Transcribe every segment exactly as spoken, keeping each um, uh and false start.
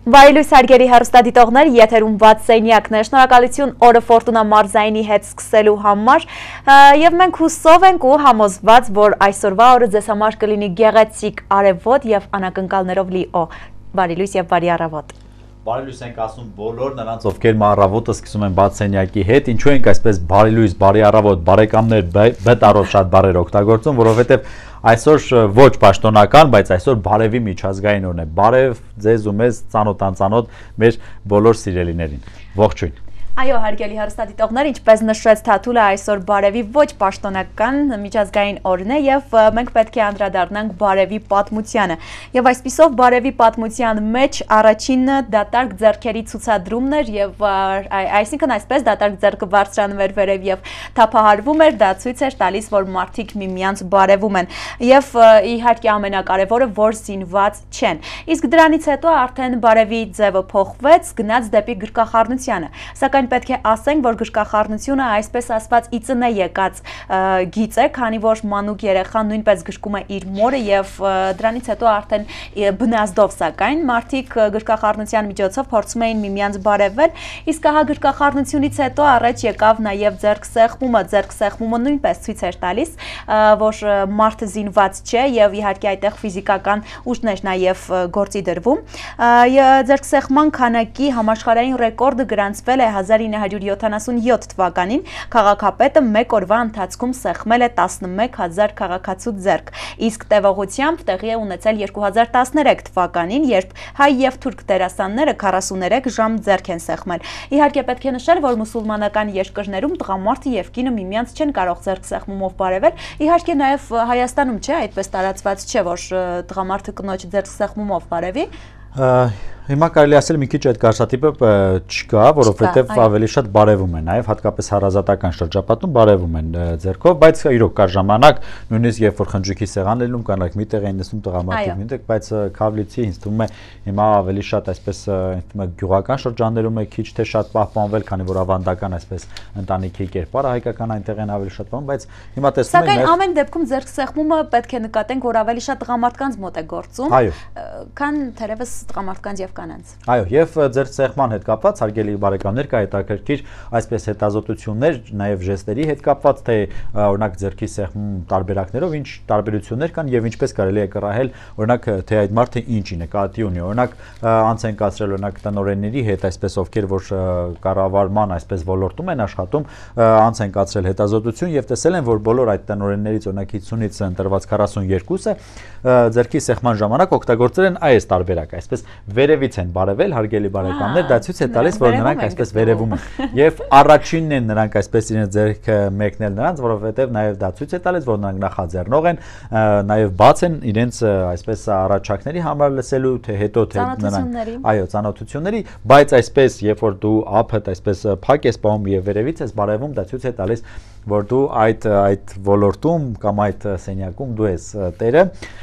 Վայելույս հարգելի հեռուստադիտողներ, եթերում վատ սենյակն է, շնորհակալություն օրը Ֆորտունա մարզայինի հետ սկսելու համար եւ մենք հուսով ենք ու համոզված, որ այսօրվա օրը ձեզ համար կլինի գեղեցիկ, արևոտ եւ անակնկալներով լի օ։ Բարի լույս եւ բարի առավոտ։ Բարի լույս ենք ասում բոլոր նրանց, ովքեր առավոտը սկսում են բաց սենյակի հետ, ինչու ենք այսպես բարի լույս, բարի առավոտ, բարեկամներ, բետարով շատ բարեր օգտագործում, որովհետեւ այսօր ոչ պաշտոնական, բայց այսօր բարևի միջազգային օրն է։ Բարև ձեզ ու մեզ ծանոթ անծանոթ մեր բոլոր սիրելիներին։ Ողջույն։ Այո, հարգելի հեռուստադիտողներ, ինչպես նշեց Թաթուլը, այսօր բարևի ոչ պաշտոնական միջազգային օրն է եւ մենք պետք է անդրադառնանք բարևի պատմությանը։ Եվ այսպիսով բարևի պատմության մեջ առաջինը դատարկ ձեռքերի ցուցադրումն էր եւ այսինքն այսպես դատարկ ձեռքը բարձրանում էր վերև եւ թափահարվում էր, դա ցույց էր տալիս, որ մարդիկ միմյանց բարևում են եւ իհարկե ամենակարևորը, որ զինված չեն։ Իսկ դրանից հետո արդեն բարևի ձևը փոխվեց, գնաց դեպի գրկախառնությանը։ Սակայն պետք է ասենք, որ գրկախառնությունը այսպես ասված ի ծնե եկած գիծ է, քանի որ մանուկ երեխան նույնպես գրկում է իր մորը եւ դրանից հետո արդեն բնազդով, սակայն մարդիկ գրկախառնության միջոցով փորձում էին միմյանց բարևել, իսկ ահա գրկախառնությունից հետո առաջ եկավ նաեւ ձեռքսեղմումը, ձեռքսեղմումը նույնպես ցույց էր տալիս, որ մարդը զինված չէ եւ իհարկե այդտեղ ֆիզիկական ուժն էր նաեւ գործի դրվում։ Ձեռքսեղման քանակի համաշխարհային ռեկորդը գրանցվել է հազար ինը հարյուր յոթանասունյոթ թվականին, քաղաքապետը մեկ օրվա ընթացքում սեղմել է տասնմեկ հազար քաղաքացու ձեռք, իսկ տևողությամբ տեղի է ունեցել երկու հազար տասներեք թվականին, երբ հայ եւ թուրք դերասանները քառասուներեք ժամ ձեռք են սեղմել։ Իհարկե պետք է նշել, որ մուսուլմանական երկրներում տղամարդը եւ կինը միմյանց չեն կարող ձեռք սեղմումով բարևել, իհարկե նաեւ Հայաստանում չէ, այդպես տարածված չէ, որ տղամարդը կնոջ ձեռք սեղմումով բարևի։ Հիմա կարելի ասել մի քիչ այդ կարծրատիպը չկա, որովհետև ավելի շատ բարևում են, նաև հատկապես հարազատական շրջապատում բարևում են ձեռքով, բայց իրոք կար ժամանակ, նույնիսկ երբ որ խնջույքի սեղան ելնում կանանք միտեղ էին նստում տղամարդիկ միտեղ, բայց Քավլիցի ինձ թվում է հիմա ավելի շատ այսպես ինձ թվում է գյուղական շրջաններում է քիչ թե շատ պահպանվել, քանի որ ավանդական այսպես ընտանիքի կերպարը հայկական այնտեղ են ավելի շատ պահպանում, բայց հիմա տեսնում ենք Սակայն ամեն դեպքում ձեռք սեղմումը պետք է նկատենք, որ ավելի շատ տղամարդկանց մոտ է գործում, քան թերևս տղամարդկանց եւ կանանց։ Այո, եւ ձեր սեղման հետ կապված հարգելի բարեկամներ կա հետաքրքիր այսպես հետազոտություններ, նաեւ ժեստերի հետ կապված, թե օրինակ ձեռքի սեղմում տարբերակներով ինչ տարբերություններ կան եւ ինչպես կարելի է կռահել, օրինակ թե այդ մարդը ինչի նկատի ունի։ Օրինակ անց են կացրել օրինակ տնօրենների հետ, այսպես ովքեր որ կառավարման այսպես ոլորտում են աշխատում, անց են կացրել հետազոտություն եւ տեսել են, որ բոլոր այդ տնօրեններից օրինակ հիսունից ընտրված քառասունյոթը ձեռքի սեղման ժամանակ օգտագործել են այս տարբերակը, այսպես վերևից են բարևել, հարգելի բարեկամներ, դա ցույց է տալիս, որ նրանք այսպես վերևում են եւ առաջինն են նրանք այսպես իրենց ձեռքը մեկնել նրանց, որովհետեւ նաեւ դա ցույց է տալիս, որ նրանք նախաձեռնող են, նաեւ բաց են իրենց այսպես առաջարկների համար լսելու, թե հետո թե նրանք այո, ծանոթությունների, բայց այսպես երբ որ դու ափդ այսպես փակ ես պահում եւ վերևից ես բարևում, դա ցույց է տալիս, որ դու այդ այդ ոլորտում կամ այդ սենյակում դու ես տերը։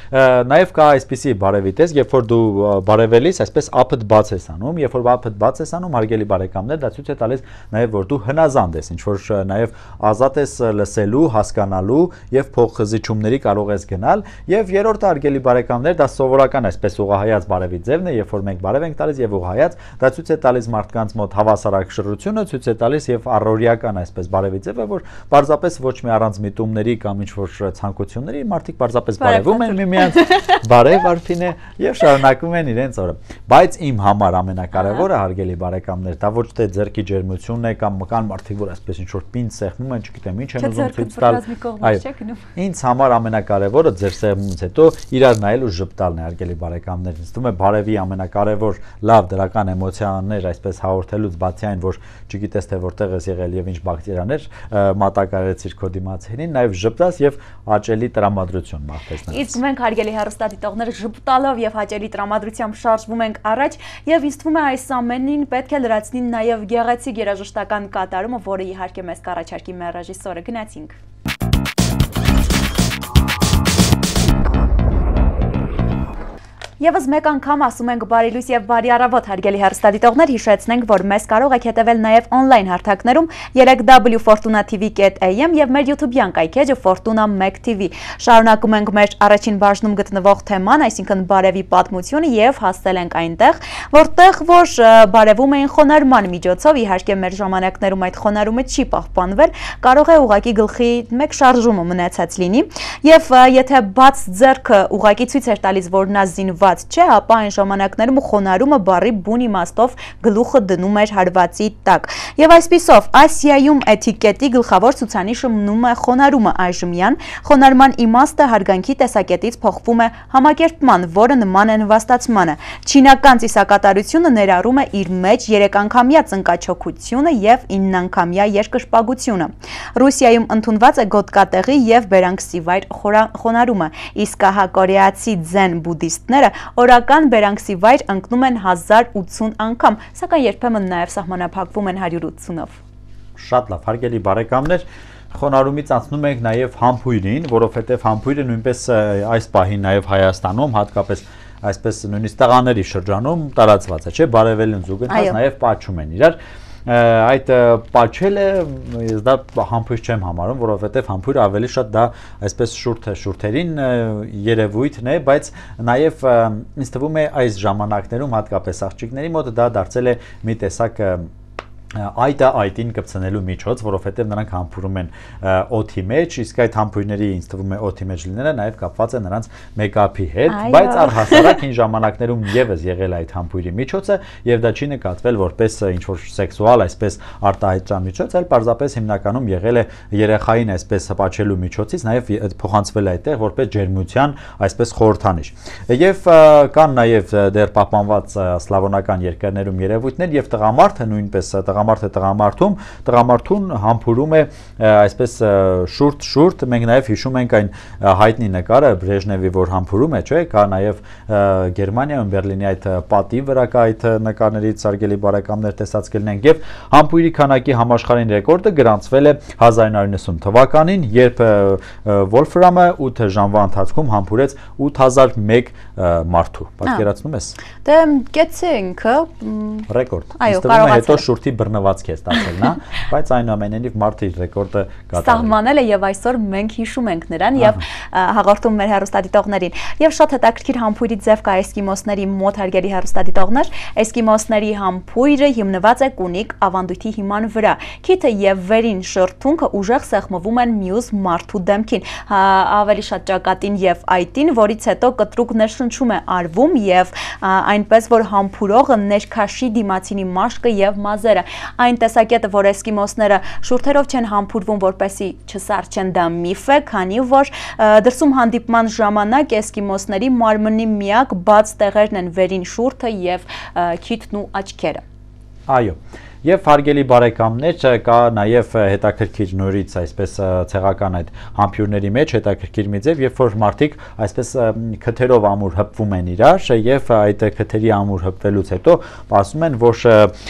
Նաև կա այսպիսի բարևի տես, երբ որ դու բարևելիս այսպես ափդ բաց ես անում, երբ որ ափդ բաց ես անում, հարգելի բարեկամներ, դա ցույց է տալիս նաև որ դու հնազանդ ես, ինչ որ նաև ազատ ես լսելու, հասկանալու եւ փոխզիջումների կարող ես գնալ, եւ երրորդը հարգելի բարեկամներ, դա սովորական այսպես ուղղահայաց բարևի ձևն է, երբ որ մենք բարև ենք տալիս եւ ուղղահայաց, դա ցույց է տալիս մարդկանց մոտ հավասարակշռությունը, ցույց է տալիս եւ առօրյական այսպես բարևի ձևը, որ պարզապես ոչ մի առանց միտումների կամ ինչ-որ ցանկությունների մարդիկ պարզապես բարևում են միմյանց, բարև Արփինե եւ շարունակում են իրենց օրը։ Բայց իմ համար ամենակարևորը հարգելի բարեկամներ, դա ոչ թե ձեռքի ջերմությունն է կամ կան մարդիկ, որ այսպես ինչ-որ պինդ սեղմում են, չգիտեմ ինչ են ուզում ցույց տալ։ Այո, ինձ համար ամենակարևորը ձեր սեղմումից հետո իրար նայել ու ժպտալն է, հարգելի բարեկամներ։ Ինձ թվում է բարևի ամենակարևոր լավ դրական էմոցիաներ այսպես հաղորդելուց բացի այն, որ չգիտես թե որտեղ ես եղել եւ ինչ բակտերիաներ մատակարարեցիր քո դիմացին, նաև ժպտաս եւ հաճելի տրամադրություն մաղթես նրանց։ Իսկ մենք հարգելի հեռուստադիտողներ ժպտալով եւ հաճելի տրամադրությամբ շարժվում ենք առաջ եւ ինձ թվում է այս ամենին պետք է լրացնի նաև գեղեցիկ երաժշտական կատարումը, որը իհարկե մեզ կառաջարկի մեր ռեժիսորը։ Գնացինք։ Եվս մեկ անգամ ասում ենք բարի լույս եւ բարի առավոտ հարգելի հեռուստադիտողներ, հիշեցնենք, որ մեզ կարող եք հետևել նաեւ on-line հարթակներում երեք w fortuna t v dot a m եւ մեր YouTube-յան կայքեջը Fortuna մեկ T V։ Շարունակում ենք մեր առաջին բաժնում գտնվող թեման, այսինքն բարևի պատմությունը եւ հասել ենք այնտեղ, որտեղ որ բարևում էին խոնարհման միջոցով, իհարկե մեր ժամանակներում այդ խոնարհումը չի պահպանվել, կարող է ուղակի գլխի մեկ շարժումը մնացած լինի եւ եթե բաց ձեռքը ուղակի ցույց էր տալիս, որ նա զինված չէ, ապա այն ժամանակներում խոնարհումը բառի բուն իմաստով գլուխը դնում էր հարվածի տակ։ Եվ այսպիսով Ասիայում էթիկետի գլխավոր ցուցանիշը մնում է խոնարհումը այժմյան, խոնարհման իմաստը հարգանքի տեսակետից փոխվում է համակերպման, որը նման է նվաստացմանը։ Չինական ծիսակատարությունը ներառում է իր մեջ երեքանգամյա ծնկաչոքությունը եւ իննանգամյա երկրպագությունը։ Ռուսիայում ընդունված է գոտկատեղի եւ բերանքսիվայր խոնարհումը, իսկ հակորեացի ձեն բուդդիստները օրական բերանքսիվայր ընկնում են հազար ութսուն անգամ, սակայն երբեմն նաեւ սահմանափակվում են հարյուր ութսունով։ Շատ լավ, հարգելի բարեկամներ, խոնարհումից անցնում ենք նաև համբույրին, որովհետև համբույրը նույնպես այս պահին նաև Հայաստանում, հատկապես այսպես նույնիսկ տղաների շրջանում տարածված է, չէ՞, բարևելին զուգընթաց նաև պատչում են իրար։ Այդ պատչելը ես դա համբույր չեմ համարում, որովհետև համբույրը ավելի շատ դա այսպես շուրթ շուրթերին երևույթն է, բայց նաև ինձ թվում է այս ժամանակներում հատկապես աղջիկների մոտ դա դարձել է մի տեսակ այտը այտին կպցնելու միջոց, որովհետև նրանք համբուրում են օդի մեջ, իսկ այդ համբույրների ինձ թվում է օդի մեջ լինելը նաև կապված է նրանց մեյքափի հետ, բայց առհասարակ հին ժամանակներում եւս եղել է այդ համբույրի միջոցը եւ դա չի նկատվել որպես ինչ-որ սեքսուալ, այսպես արտահայտչան միջոց, այլ պարզապես հիմնականում եղել է երեխային այսպես հպաչելու միջոցից, նաև փոխանցվել է այդտեղ որպես ջերմության այսպես խորհրդանիշ։ Եվ կան նաև դեռ պահպանված սլավոնական երկրներում երևույթներ եւ տղամարդը նույնպես տղամարդը տղամարդում, տղամարդուն համբուրում է այսպես շուրթ-շուրթ, մենք նաև հիշում ենք այն հայտնի նկարը Բրեժնևի, որ համբուրում է, չէ՞, կա նաև Գերմանիայում Բերլինի այդ պատի վրա կա այդ նկարներից արգելի բարեկամներ տեսած կլինենք եւ համբույրի քանակի համաշխարհային ռեկորդը գրանցվել է հազար նույնսուն նավթ թվականին, երբ Վոլֆրամը ութ ժամվա ընթացքում համբուրեց ութ հազար մեկ մարդու։ Պատկերացնում ես։ Դե կեցե ինքը ռեկորդ։ Այո, կարող է հետո շուրթի բռնվածք է ստացել նա, բայց այնուամենայնիվ մարդը իր ռեկորդը կատարել է։ Սահմանել է եւ այսօր մենք հիշում ենք նրան եւ հաղորդում մեր հեռուստադիտողներին։ Եվ շատ հետաքրքիր համբույրի ձև կա էսկիմոսների մոտ, հարգելի հեռուստադիտողներ։ Էսկիմոսների համբույրը հիմնված է կունիկ ավանդույթի հիման վրա։ Քիթը եւ վերին շրթունքը ուժեղ սեղմվում են մյուս մարդու դեմքին, ավելի շատ ճակատին եւ այտին, որից հետո կտրուկ ներշնչում է արվում եւ այնպես որ համբուրողը ներքաշի դիմացինի մաշկը եւ մազերը։ Այն տեսակետը, որ էսկիմոսները շուրթերով չեն համբուրվում, որպեսզի չսարչեն, դա միֆ է, քանի որ դրսում հանդիպման ժամանակ էսկիմոսների մարմնի միակ բաց տեղերն են վերին շուրթը եւ քիթն ու աչքերը։ Այո։ Եվ հարգելի բարեկամներ, կա նաև հետաքրքիր նորից այսպես ցեղական այդ համբույրների մեջ հետաքրքիր մի ձև, երբ որ մարդիկ այսպես քթերով ամուր հպվում են իրար եւ այդ քթերի ամուր հպվելուց հետո ասում են, որ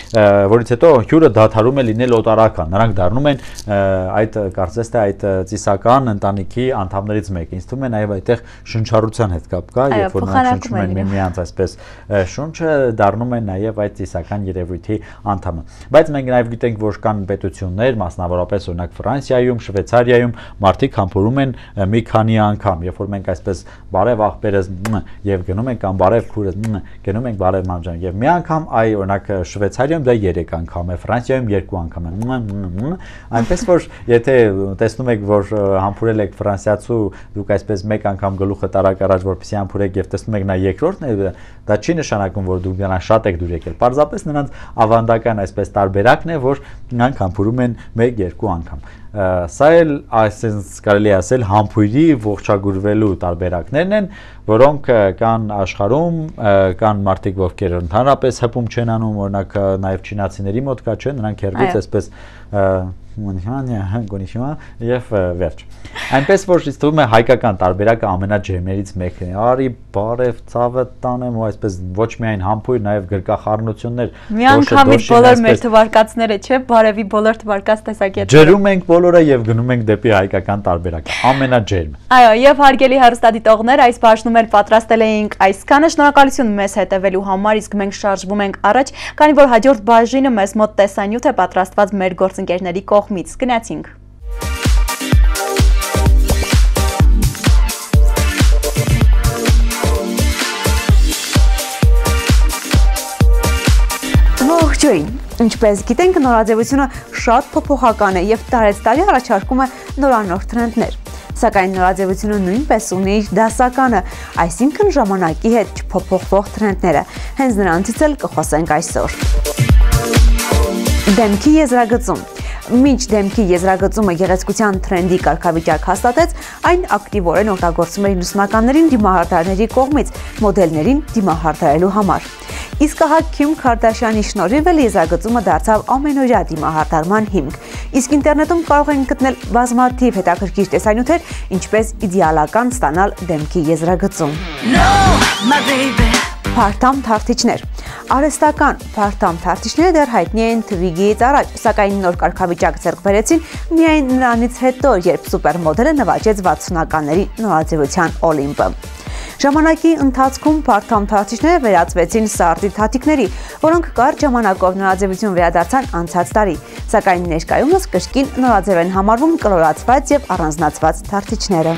որից հետո հյուրը դադարում է լինել օտարական, նրանք դառնում են այդ կարծես թե այդ ծիսական ընտանիքի անդամներից մեկը։ Ինձ թվում է նաև այդտեղ շնչառության հետ կապ կա, երբ որ նրանք շնչում են միմյանց այսպես շունչը, դառնում են նաև այդ ծիսական երևույթի անդամը։ Բայց մենք նաև գիտենք, որ կան պետություններ, մասնավորապես օրինակ Ֆրանսիայում, Շվեյցարիայում մարդիկ համբուրում են մի քանի անգամ, երբ որ մենք այսպես բարև աղբերս եւ գնում ենք կամ բարև քուրս գնում ենք բարև մամջան եւ մի անգամ, այ օրինակ Շվեյցարիայում դա երեք անգամ է, Ֆրանսիայում երկու անգամ է։ Այնպես որ եթե տեսնում եք, որ համբուրել եք ֆրանսիացու, դուք այսպես մեկ անգամ գլուխը տարակ առաջ որպեսզի համբուրեք եւ տեսնում եք նա երկրորդն է, դա չի նշանակում, որ դուք նրան շատ եք դուր եկել։ Պարզապես նրանց ավանդական այսպես տարբերակն է, որ նրանք համբուրում են մեկ-երկու անգամ։ Սա էլ այսպես կարելի է ասել համբույրի ողջագուրվելու տարբերակներն են, որոնք կան աշխարհում, կան մարդիկ, ովքեր ընդհանրապես հպում չեն անում, օրինակ նաև չինացիների մոտ կա, չէ, նրանք հերվից այսպես գոնիշիմա եւ վերջ։ Այնպես որ ինձ թվում է հայկական տարբերակը ամենաջերմերից մեկն է։ Արի բարև ցավը տանեմ ու այսպես ոչ միայն համբույր, նաեւ գրկախառնություններ։ Միանգամից բոլոր մեր թվարկածները, չէ՞, բարևի բոլոր թվարկած տեսակետները։ Ջրում ենք բոլորը եւ գնում ենք դեպի հայկական տարբերակը։ Ամենաջերմ։ Այո, եւ հարգելի հեռուստադիտողներ, այս բաժնում էլ պատրաստել էինք այսքանը։ Շնորհակալություն մեզ հետևելու համար, իսկ մենք շարժվում ենք առաջ, քանի որ հաջորդ բաժինը մեզ մոտ տեսանյութ է պատրաստված մեր գործընկերների կողմից։ Գնացինք։ Ողջույն։ Ինչպես գիտենք, նորաձևությունը շատ փոփոխական է եւ տարեց տարի առաջարկում է նորանոր տրենդներ։ Սակայն նորաձևությունը նույնպես ունի իր դասականը, այսինքն ժամանակի հետ չփոփոխվող տրենդները։ Հենց նրանցից էլ կխոսենք այսօր։ Դեմքի եզրագծում։ Մինչ դեմքի եզրագծումը գեղեցկության տրենդի կարգավիճակ հաստատեց, այն ակտիվորեն օգտագործվում էր նույնականներին դիմահարդարների կողմից մոդելներին դիմահարդարելու համար։ Իսկ ահա Քիմ Քարդաշյանի շնորհիվ էլ եզրագծումը դարձավ ամենօրյա դիմահարդարման հիմք։ Իսկ ինտերնետում կարող են գտնել բազմաթիվ հետաքրքիր տեսանյութեր, ինչպես իդեալական ստանալ դեմքի եզրագծում։ Փարթամ թարթիչներ։ Արհեստական փարթամ թարթիչները դեռ հայտնի են Twiggy-ից առաջ, սակայն նոր կարգավիճակ ձեռք բերեցին միայն նրանից հետո, երբ սուպերմոդելը նվաճեց վաթսունականների նորաձևության Օլիմպը։ Ժամանակի ընթացքում փարթամ թարթիչները վերածվեցին սարդի թաթիկների, որոնք կարճ ժամանակով նորաձևություն վերադարձան անցած տարի, սակայն ներկայումս կրկին նորաձև են համարվում կլորացված եւ առանձնացված թարթիչները։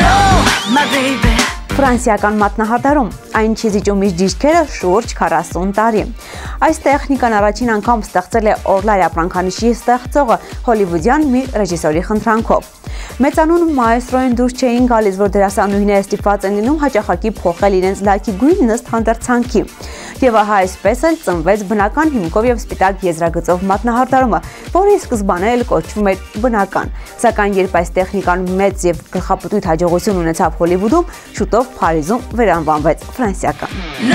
Ֆրանսիական մատնահարդարում այն չի զիջում իր դիրքերը շուրջ քառասուն տարի։ Այս տեխնիկան առաջին անգամ ստեղծել է Օրլայ ապրանքանիշի ստեղծողը հոլիվուդյան մի ռեժիսորի խնդրանքով։ Մեծանուն մայստրոին դուրս չէին գալիս, որ դերասանուհիները ստիպված են լինում հաճախակի փոխել իրենց լայքի գույնն ըստ հանդերձանքի։ Եվ ահա այսպես էլ ծնվեց բնական հիմքով եւ սպիտակ եզրագծով մատնահարդարումը, որը սկզբանե էլ կոչվում էր բնական։ Սակայն երբ այս տեխնիկան մեծ եւ գլխապտույտ հաջողություն ունեցավ Հոլիվուդում, շուտով Փարիզում վերանվանվեց ֆրանսիական։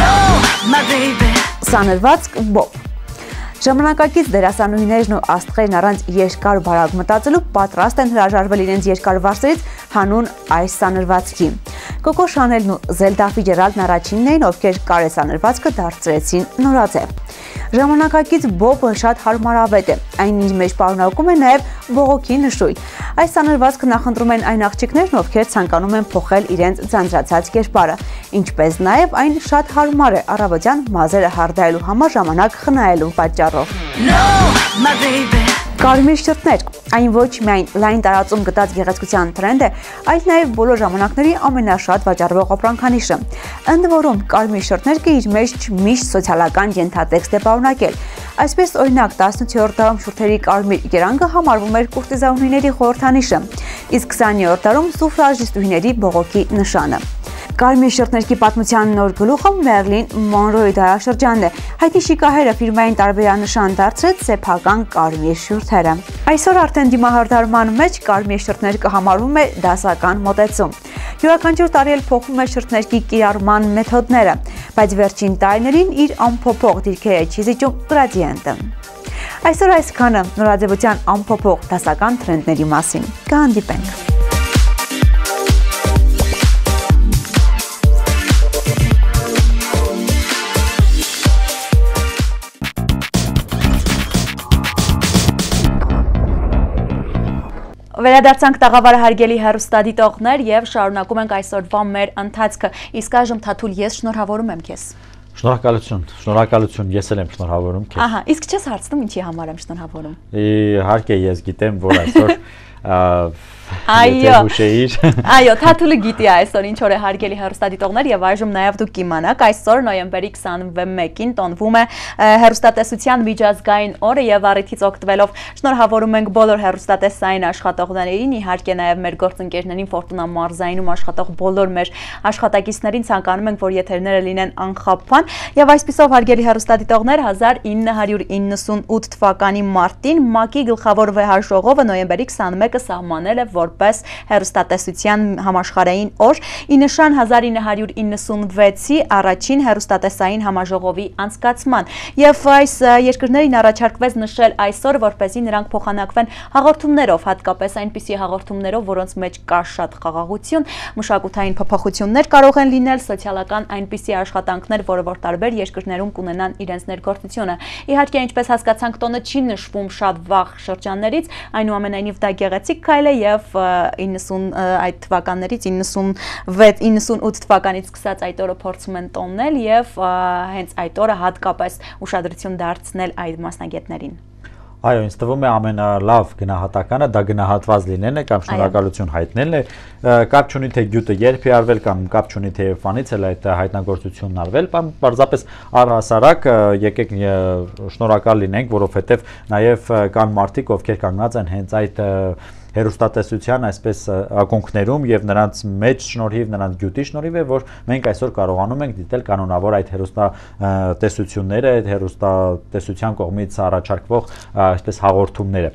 Սանրվածք Բոբ։ Ժամանակակից դերասանուհիներն ու աստղերն առանց երկար բարակ մտածելու պատրաստ են հրաժարվել իրենց երկար վարսերից հանուն այս սանրվածքի։ Կոկո Շանելն ու Զելդա Ֆիջերալդն առաջինն էին, ովքեր կարեսանրվածքը դարձրեցին նորաձև։ Ժամանակակից բոբը շատ հարմարավետ է, այն իր մեջ պարունակում է նաև բողոքի նշույլ։ Այս սանրվածքը նախընտրում են այն աղջիկներն, ովքեր ցանկանում են փոխել իրենց ձանձրացած կերպարը, ինչպես նաև այն շատ հարմար է առավոտյան մազերը հարդայելու համար ժամանակ խնայելու պատճառով։ Կարմիր շրթներ, այն ոչ միայն լայն տարածում գտած գեղեցկության տրենդ է, այլ նաև բոլոր ժամանակների ամենաշատ վաճառվող ապրանքանիշը։ Ընդ որում, կարմիր շրթներն իր մեջ միշտ սոցիալական ենթատեքստ է պարունակել։ Այսպես, օրինակ, տասնութերորդ դարում շուրթերի կարմիր երանգը համարվում էր կուրտիզանուհիների խորհրդանիշը, իսկ քսաներորդ դարում սուֆրաժիստուհիների բողոքի նշանը։ Կարմիր շրթներքի պատմության նոր գլուխը Մերլին Մոնրոյի դարաշրջանն է։ Հայտնի շիկահերը ֆիրմային տարբերանշան դարձրեց սեփական կարմիր շուրթերը։ Այսօր արդեն դիմահարդարման մեջ կարմիր շրթներ կհամարվում է դասական մոտեցում։ Յուրաքանչյուր տարի էլ փոխում է շրթներքի կիրառման մեթոդները, բայց վերջին տարիներին իր անփոփոխ դիրքերը չի զիջում գրադիենտը։ Այսօր այսքանը նորաձևության անփոփոխ դասական տրենդների մասին։ Կհանդիպենք։ Վերադարձանք տաղավարը հարգելի հեռուստադիտողներ եւ շարունակում ենք այսօրվա մեր ընթացքը։ Իսկ այժմ Թաթուլ, ես շնորհավորում եմ քեզ։ Շնորհակալություն, շնորհակալություն, ես էլ եմ շնորհավորում քեզ։ Ահա, իսկ չես հարցնում ինչի համար եմ շնորհավորում։ Իհարկե, ես գիտեմ, որ այսօր Այո, այո, Թաթուլը գիտի այսօր ինչ օր է հարգելի հեռուստադիտողներ եւ այժմ նաեւ դուք կիմանաք, այսօր նոյեմբերի քսանվմեկին տոնվում է հեռուստատեսության միջազգային օրը եւ առիթից օգտվելով շնորհավորում ենք բոլոր հեռուստատեսային աշխատողներին, իհարկե նաեւ մեր գործընկերներին, Ֆորտունա մարզայինում աշխատող բոլոր մեր աշխատակիցներին ցանկանում ենք, որ եթերները լինեն անխափան եւ այսպիսով հարգելի հեռուստադիտողներ հազար ինը հարյուր իննսունութ թվականի մարտին ՄԱԿ-ի գլխավոր վեհաժողովը նոյեմբերի քսանմեկը օրենսդրույթը սահմանել է որպես հեռուստատեսության համաշխարհային օր՝ ի նշան հազար ինը հարյուր իննսունվեցի առաջին հեռուստատեսային համաժողովի անցկացման, եւ այս երկրներին առաջարկվեց նշել այսօր, որպեսզի նրանք փոխանակվեն հաղորդումներով, հատկապես այնպիսի հաղորդումներով, որոնց մեջ կա շատ խաղաղություն, մշակութային փոփոխություններ կարող են լինել, սոցիալական այնպիսի աշխատանքներ, որը որ տարբեր երկրներում կունենան իրենց ներգործությունը։ Իհարկե, ինչպես հասկացանք, տոնը չի նշվում շատ վաղ շրջաններից, այնուամենայնիվ դա գեղեցիկ քայլ է եւ իննսուն այդ թվականներից իննսունվեց իննսունութ թվականից սկսած այդ օրը փորձում են տոնել եւ հենց այդ օրը հատկապես ուշադրություն դարձնել այդ մասնագետներին։ Այո, ինձ թվում է ամենալավ գնահատականը դա գնահատված լինելն է կամ շնորհակալություն հայտնելն է, կապ չունի թե գյուտը երբ է արվել կամ կապ չունի թե երբանից էլ այդ հայտնագործությունն արվել, պարզապես առհասարակ եկեք շնորհակալ լինենք, որովհետև նաև կան մարդիկ, ովքեր կանգնած են հենց այդ հեռուստատեսության այսպես ակունքներում եւ նրանց մեջ շնորհիվ նրանց գյուտի շնորհիվ է, որ մենք այսօր կարողանում ենք դիտել կանոնավոր այդ հեռուստատեսությունները, այդ հեռուստատեսության կողմից առաջարկվող այսպես հաղորդումները։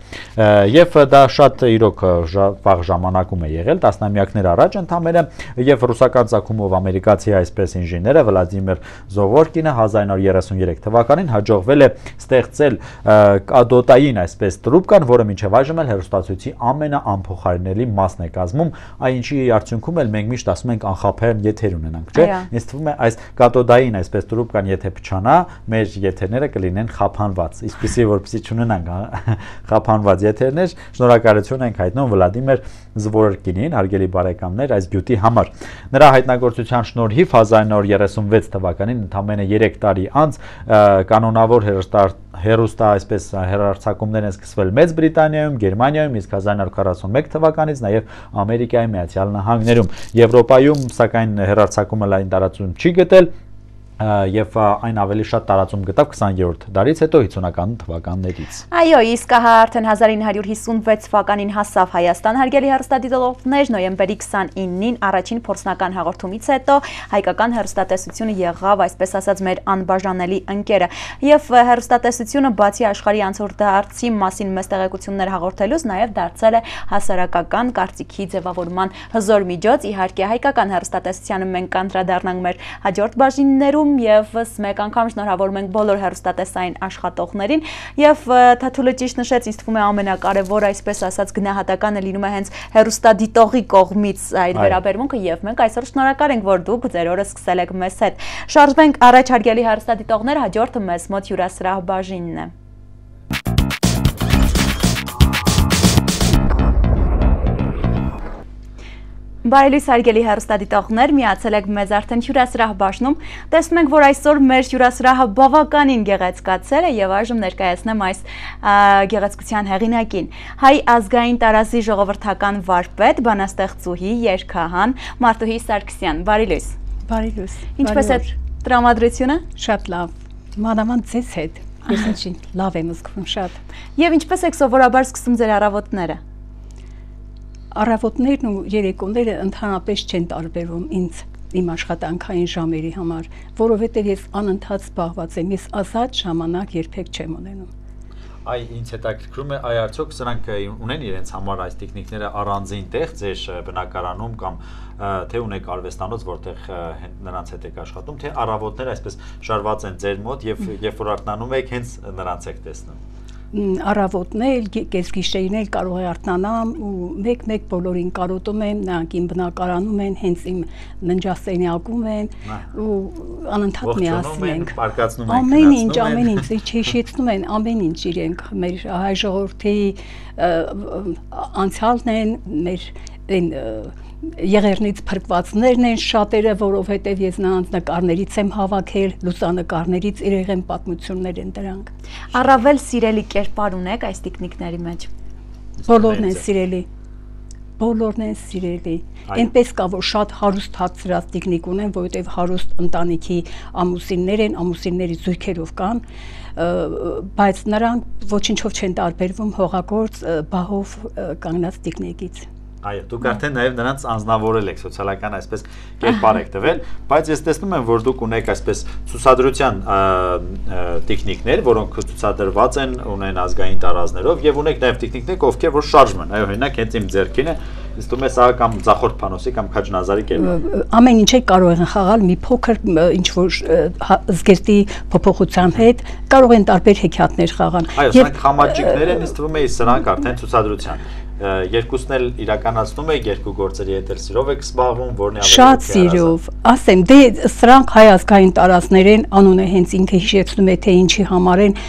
Եվ դա շատ իրոք վաղ ժամանակում է եղել, տասնամյակներ առաջ ընդամենը, եւ ռուսական ցակումով ամերիկացի այսպես ինժեները Վլադիմիր Զովորկինը հազար ինը հարյուր երեսուններեք թվականին հաջողվել է ստեղծել կադոտային այսպես տրուբկան, որը մինչև այժմ էլ հեռուստացույցի ամեն անփոխարինելի մասն է կազմում, այն ինչի արդյունքում էլ մենք միշտ ասում ենք անխափան եթեր ունենանք, չէ՞։ Ինձ թվում է այս կաթոդային այսպես տրուբկան եթե փչանա, մեր եթերները կլինեն խափանված, իսկիսի որպեսզի չունենանք խափանված եթերներ, շնորհակալություն ենք հայտնում Վլադիմիր Զվորկինին, հարգելի բարեկամներ, այս գյուտի համար։ Նրա հայտնագործության շնորհիվ հազար ինը հարյուր երեսունվեց թվականին ընդամենը երեք տարի անց կանոնավոր հեռուստա այսպես հեռարձակումներ են սկսվել Մեծ Բրիտանիայում, Գերմանիայում, իսկ հազար ինը հարյուր քառասունմեկ թվականից նաև Ամերիկայի Միացյալ Նահանգներում։ Եվրոպայում սակայն հեռարձակումը լայն տարածում չի գտել եւ այն ավելի շատ տարածում գտավ քսաներորդ դարից հետո հիսունական թվականներից։ Այո, իսկ ահա արդեն հազար ինը հարյուր հիսունվեց թվականին հասավ Հայաստան, հարգելի հեռուստադիտողներ, նոյեմբերի քսանինին առաջին փորձնական հաղորդումից հետո հայկական հեռուստատեսությունը եղավ, այսպես ասած, մեր անբաժանելի ընկերը, եւ հեռուստատեսությունը բացի աշխարհի անցորդարձի մասին մեծ տեղեկություններ հաղորդելուց նաեւ դարձել է հասարակական կարծիքի ձևավորման հզոր միջոց։ Իհարկե, հայկական հեռուստատեսությանը մենք կանդրադառնանք մեր հաջորդ բաժիններում Եվս մեկ անգամ շնորհավորում ենք բոլոր հեռուստատեսային աշխատողներին եւ Թաթուլը ճիշտ նշեց, ինձ թվում է ամենակարևոր այսպես ասած գնահատականը լինում է հենց հեռուստադիտողի կողմից այդ վերաբերմունքը եւ մենք այսօր շնորհակալ ենք, որ դուք ձեր օրը սկսել եք մեզ հետ։ Շարժվենք առաջ, հարգելի հեռուստադիտողներ, հաջորդը մեզ մոտ հյուրասրահ բաժինն է։ Բարելույս հարգելի հեռուստադիտողներ, միացել եք մեզ արդեն հյուրասրահ բաժնում։ Տեսնում ենք, որ այսօր մեր հյուրասրահը բավականին գեղեցկացել է եւ այժմ ներկայացնեմ այս գեղեցկության հեղինակին։ Հայ ազգային տարազի ժողովրդական վարպետ, բանաստեղծուհի, երգահան Մարտուհի Սարգսյան։ Բարելույս։ Բարելույս։ Ինչպես է տրամադրությունը։ Շատ լավ։ Մանավանդ ձեզ հետ։ Ես ինչի լավ եմ զգում շատ։ Եվ ինչպես եք սովորաբար սկսում ձեր առավոտները։ Առավոտներն ու երեկոները ընդհանրապես չեն տարբերվում ինձ իմ աշխատանքային ժամերի համար, որովհետև ես անընդհատ զբաղված եմ, ես ազատ ժամանակ երբեք չեմ ունենում։ Այ ինձ հետաքրքրում է, այ արդյոք սրանք ունեն իրենց համար այս տեխնիկները առանձին տեղ ձեր բնակարանում կամ թե ունեք արվեստանոց, որտեղ նրանց հետ եք աշխատում, թե առավոտները այսպես շարված են ձեր մոտ եւ երբ որ արթնանում եք, հենց նրանց եք տեսնում։ Առավոտներ, կեսգիշերին էլ կարող է արթնանամ ու մեկ-մեկ բոլորին կարոտում եմ, նրանք իմ բնակարանում են, հենց իմ ննջասենյակում են ու անընդհատ միասին ենք։ Ամեն ինչ, ամեն ինչ, հիշեցնում են ամեն ինչ իրենք, մեր հայ ժողովրդի անցյալն են, մեր այն եղերնից փրկվածներն են շատերը, որովհետև ես նրանց նկարներից եմ հավաքել, լուսանկարներից իրեղ են պատմություններ են դրանք։ Առավել սիրելի կերպար ունեք այս տեխնիկների մեջ։ Բոլորն են սիրելի։ Բոլորն են սիրելի։ Այնպես կա, որ շատ հարուստ հացրած տեխնիկ ունեն, որովհետև հարուստ ընտանիքի ամուսիններ են, ամուսինների զույգերով կան, բայց նրանք ոչինչով չեն տարբերվում հողագործ բահով կանգնած տեխնիկից։ Այո, դուք արդեն նաև նրանց անձնավորել եք, սոցիալական այսպես կերպար եք տվել, բայց ես տեսնում եմ, որ դուք ունեք այսպես ցուցադրության տեխնիկներ, որոնք ցուցադրված են, ունեն ազգային տարազներով եւ ունեք նաև տեխնիկներ, ովքեր որ շարժում են։ Այո, օրինակ հենց իմ ձեռքին է, իսկ դու մեզ սա կամ ձախորդ փանոսի կամ քաջնազարի կերպ։ Ամեն ինչը կարող են խաղալ մի փոքր ինչ որ զգեստի փոփոխության հետ, կարող են տարբեր հեքիաթներ խաղալ։ Այո, սրանք խամաճիկներ են, ինձ թվում է սրանք արդեն ցուցադրության երկուսն էլ իրականացնում եք երկու գործերի հետ էլ սիրով եք զբաղվում, որն է ավելի շատ սիրով, ասեմ, դե սրանք հայ ազգային տարածքներ են, անունը հենց ինքը հիշեցնում է, թե ինչի համար են,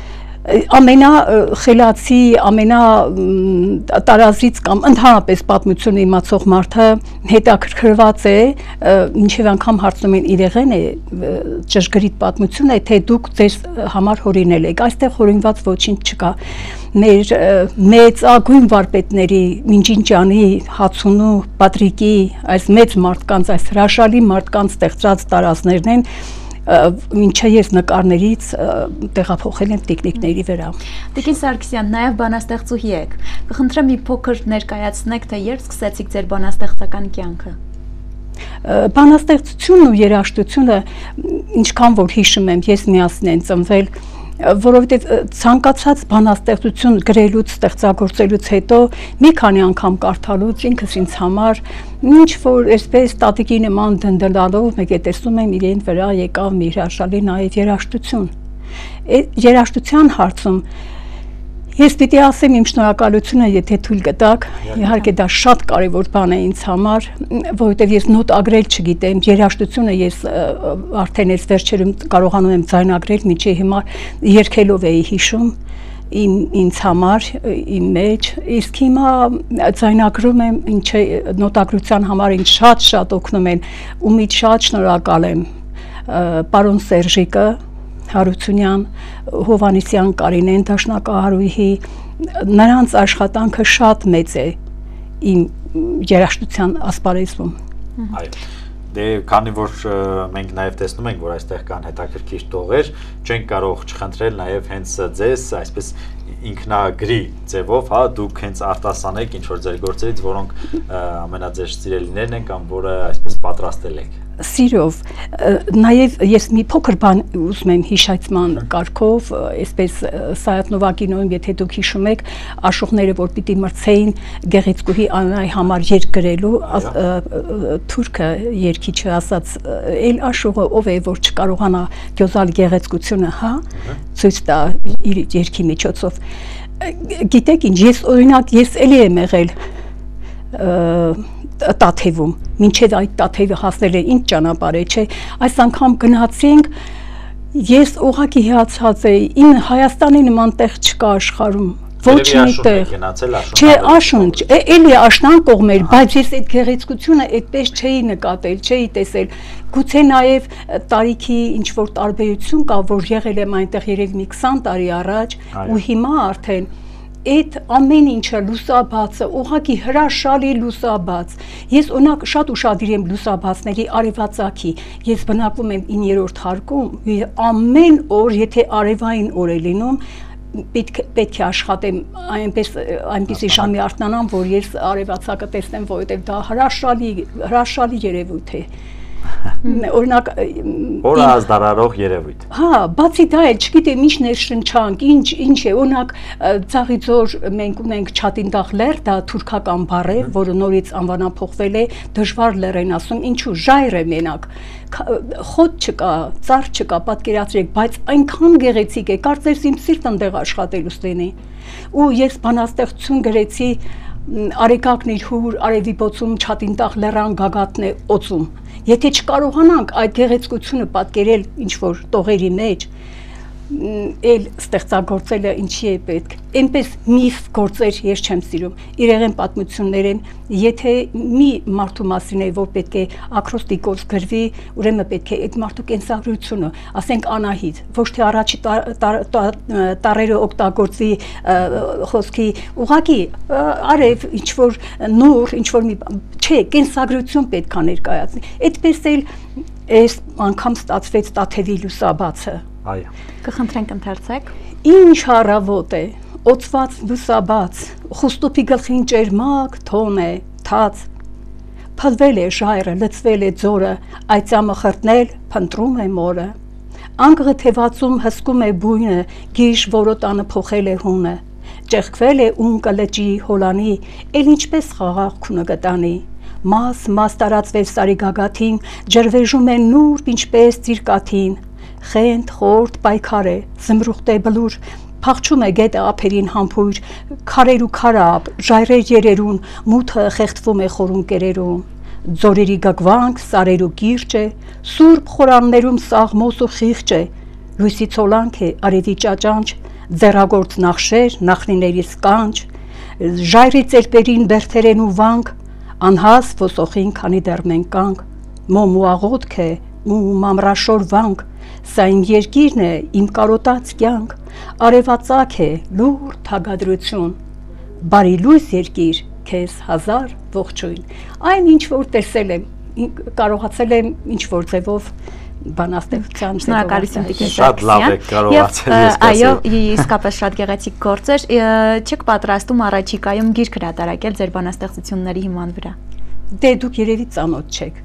ամենախելացի, ամենատարազից կամ ընդհանրապես պատմությունը իմացող մարդը հետաքրքրված է, մինչև անգամ հարցնում են իրեղեն է ճշգրիտ պատմություն է, թե դուք ձեզ համար հորինել եք, այստեղ հորինված ոչինչ չկա, մեր մեծ ագույն վարպետների Մինջինջյանի, Հացունու, Պատրիկի, այս մեծ մարդկանց, այս հրաշալի մարդկանց ստեղծած տարածքներն են, ինչը ես նկարներից տեղափոխել եմ տեխնիկների վրա։ Տիկին Սարգսյան, նաև բանաստեղծուհի եք։ Կխնդրեմ մի փոքր ներկայացնեք, թե երբ սկսեցիք ձեր բանաստեղծական կյանքը։ Բանաստեղծությունն ու երաժշտությունը, ինչքան որ հիշում եմ, ես միասին եմ ծնվել, որովհետև ցանկացած բանաստեղծություն գրելուց, ստեղծագործելուց հետո մի քանի անգամ կարդալուց ինքս ինձ համար ինչ որ այսպես տատիկի նման դնդլալով մեկ է տեսնում եմ իրեն վրա եկավ մի հրաշալի նաև երաժշտություն։ Երաժշտության հարցում ես պիտի ասեմ իմ շնորհակալությունը, եթե թույլ կտաք, իհարկե դա շատ կարևոր բան է ինձ համար, որովհետև ես նոտ ագրել չգիտեմ, երաժշտությունը ես արդեն այս վերջերում կարողանում եմ ձայնագրել, մինչև հիմա երգելով էի հիշում իմ ինձ համար, իմ մեջ, իսկ հիմա ձայնագրում եմ, ինչը նոտագրության համար ինձ շատ-շատ օգնում են, ումից շատ շնորհակալ եմ պարոն Սերժիկը, Հարությունյան, Հովանեսյան Կարինեն, Դաշնակահարուհի, նրանց աշխատանքը շատ մեծ է իմ երաժշտության ասպարեզում։ Այո, դե քանի որ մենք նաև տեսնում ենք, որ այստեղ կան հետաքրքիր տողեր, չենք կարող չխնդրել նաև հենց ձեզ, այսպես ինքնագրի ձևով, հա, դուք հենց արտասանեք ինչ որ ձեր գործերից, որոնք ամենաձեր սիրելիներն են կամ որը այսպես պատրաստել եք։ Սիրով, նաև ես մի փոքր բան ուզում եմ հիշեցման կարգով, այսպես Սայաթ-Նովա կինոյում, եթե դուք հիշում եք, աշուղները, որ պիտի մրցեին Գեղեցկուհի Աննայի համար երգ գրելու, թուրքը երգիչը ասաց, «Էլ աշուղը ով է, որ չկարողանա գյոզալ գեղեցկությունը, հա, ցույց տա իր երգի միջոցով»։ Գիտեք ինչ, ես օրինակ, ես էլի եմ եղել Տաթևում, մինչև այդ Տաթևը հասնել է ինչ ճանապարհ է, չէ, այս անգամ գնացինք, ես ուղղակի հիացած էի, իմ Հայաստանի նման տեղ չկա աշխարհում, ոչ մի տեղ, չէ, աշունչ, էլի աշնան կողմեր, բայց ես այդ գեղեցկությունը այդպես չէի նկատել, չէի տեսել, գուցե նաև տարիքի ինչ որ տարբերություն կա, որ եղել եմ այնտեղ երևի մի քսան տարի առաջ, ու հիմա արդեն այդ ամեն ինչը լուսաբացը, ուղղակի հրաշալի լուսաբաց, ես օրինակ շատ ուշադիր եմ լուսաբացների արևածագի, ես բնակվում եմ իններորդ հարկում, ամեն օր, եթե արևային օր է լինում, պետք պետք է աշխատեմ այնպես այնպիսի ժամի արթնանամ, որ ես արևածագը տեսնեմ, որովհետև դա հրաշալի հրաշալի երևույթ է։ Օրինակ Որը ազդարարող երևույթ։ Հա, բացի դա էլ չգիտեմ ինչ ներշնչանք, ինչ ինչ է, օրինակ Ծաղիձոր մենք ունենք Չատինդախ լեռ, դա թուրքական բառ է, որը նորից անվանափոխվել է, դժվար լեռ են ասում, ինչու ժայռ է մենակ, խոտ չկա, ծառ չկա, պատկերացրեք, բայց այնքան գեղեցիկ է, կարծես իմ սիրտն այնտեղ աշխատելուց լինի։ Ու ես բանաստեղծություն գրեցի Արեգակն իր հուր, արևի բոցում, Չատինդախ լեռան գագաթն է օծում։ Եթե չկարողանանք այդ գեղեցկությունը պատկերել ինչ-որ տողերի մեջ, էլ ստեղծագործելը ինչի է պետք, այնպես միֆ գործեր ես չեմ սիրում, իրեղեն պատմություններ են, եթե մի մարդու մասին է, որ պետք է ակրոստիկով գրվի, ուրեմն պետք է այդ մարդու կենսագրությունը, ասենք Անահիտ, ոչ թե առաջի տառերը օգտագործի խոսքի, ուղղակի արև ինչ-որ նոր, ինչ-որ մի, չէ, կենսագրություն պետք է ներկայացնի, այդպես էլ այս անգամ ստացվեց Տաթևի լուսաբացը։ Այո։ Կխնդրենք ընթերցեք։ Ինչ հարավոտ է, օծված լուսաբաց, խուստուփի գլխին ճերմակ թոն է, թաց, փլվել է ժայռը, լցվել է ձորը, այծամը խրտնել, փնտրում է մորը, անգղը թևածում հսկում է բույնը, գիշ որոտանը փոխել է հունը, ճեղքվել է ունկը լճի հոլանի, էլ ինչպես խաղաղ քունը գտանի, մաս մաս տարածվել սարի գագաթին, ջրվեժում է նուրբ ինչպես ծիրկաթին, խենթ խորտ պայքար է, զմրուխտ է բլուր, փախչում է գետը ափերին համբույր, քարեր ու քարապ, ժայռեր երերուն, մութը խեղդվում է խորուն կերերում, ձորերի գգվանք, սարեր ու կիրճ է, սուրբ խորաններում սաղմոս ու խիղճ է, լույսի ցոլանք է, արևի ճաճանչ, ձեռագործ նախշեր, նախնիների սկանչ, ժայռի ծելպերին բերթերեն ու վանք, անհաս ոսոխին քանի դեռ մենք կանք, մոմ ու աղոթք է, ու մամրաշոր վանք, սա իմ երկիրն է, իմ կարոտած կյանք, արևածագ է, լուր թագադրություն, բարի լույս երկիր, քեզ հազար ողջույն, այն ինչ որ տեսել եմ, կարողացել եմ ինչ որ ձևով բանաստեղծության Շնորհակալություն Տիկին Շատ լավ եք կարողացել ես կասել։ Այո, իսկապես շատ գեղեցիկ գործ էր, չեք պատրաստում առաջիկայում գիրք հրատարակել ձեր բանաստեղծությունների հիման վրա։ Դե դուք երևի ծանոթ չեք։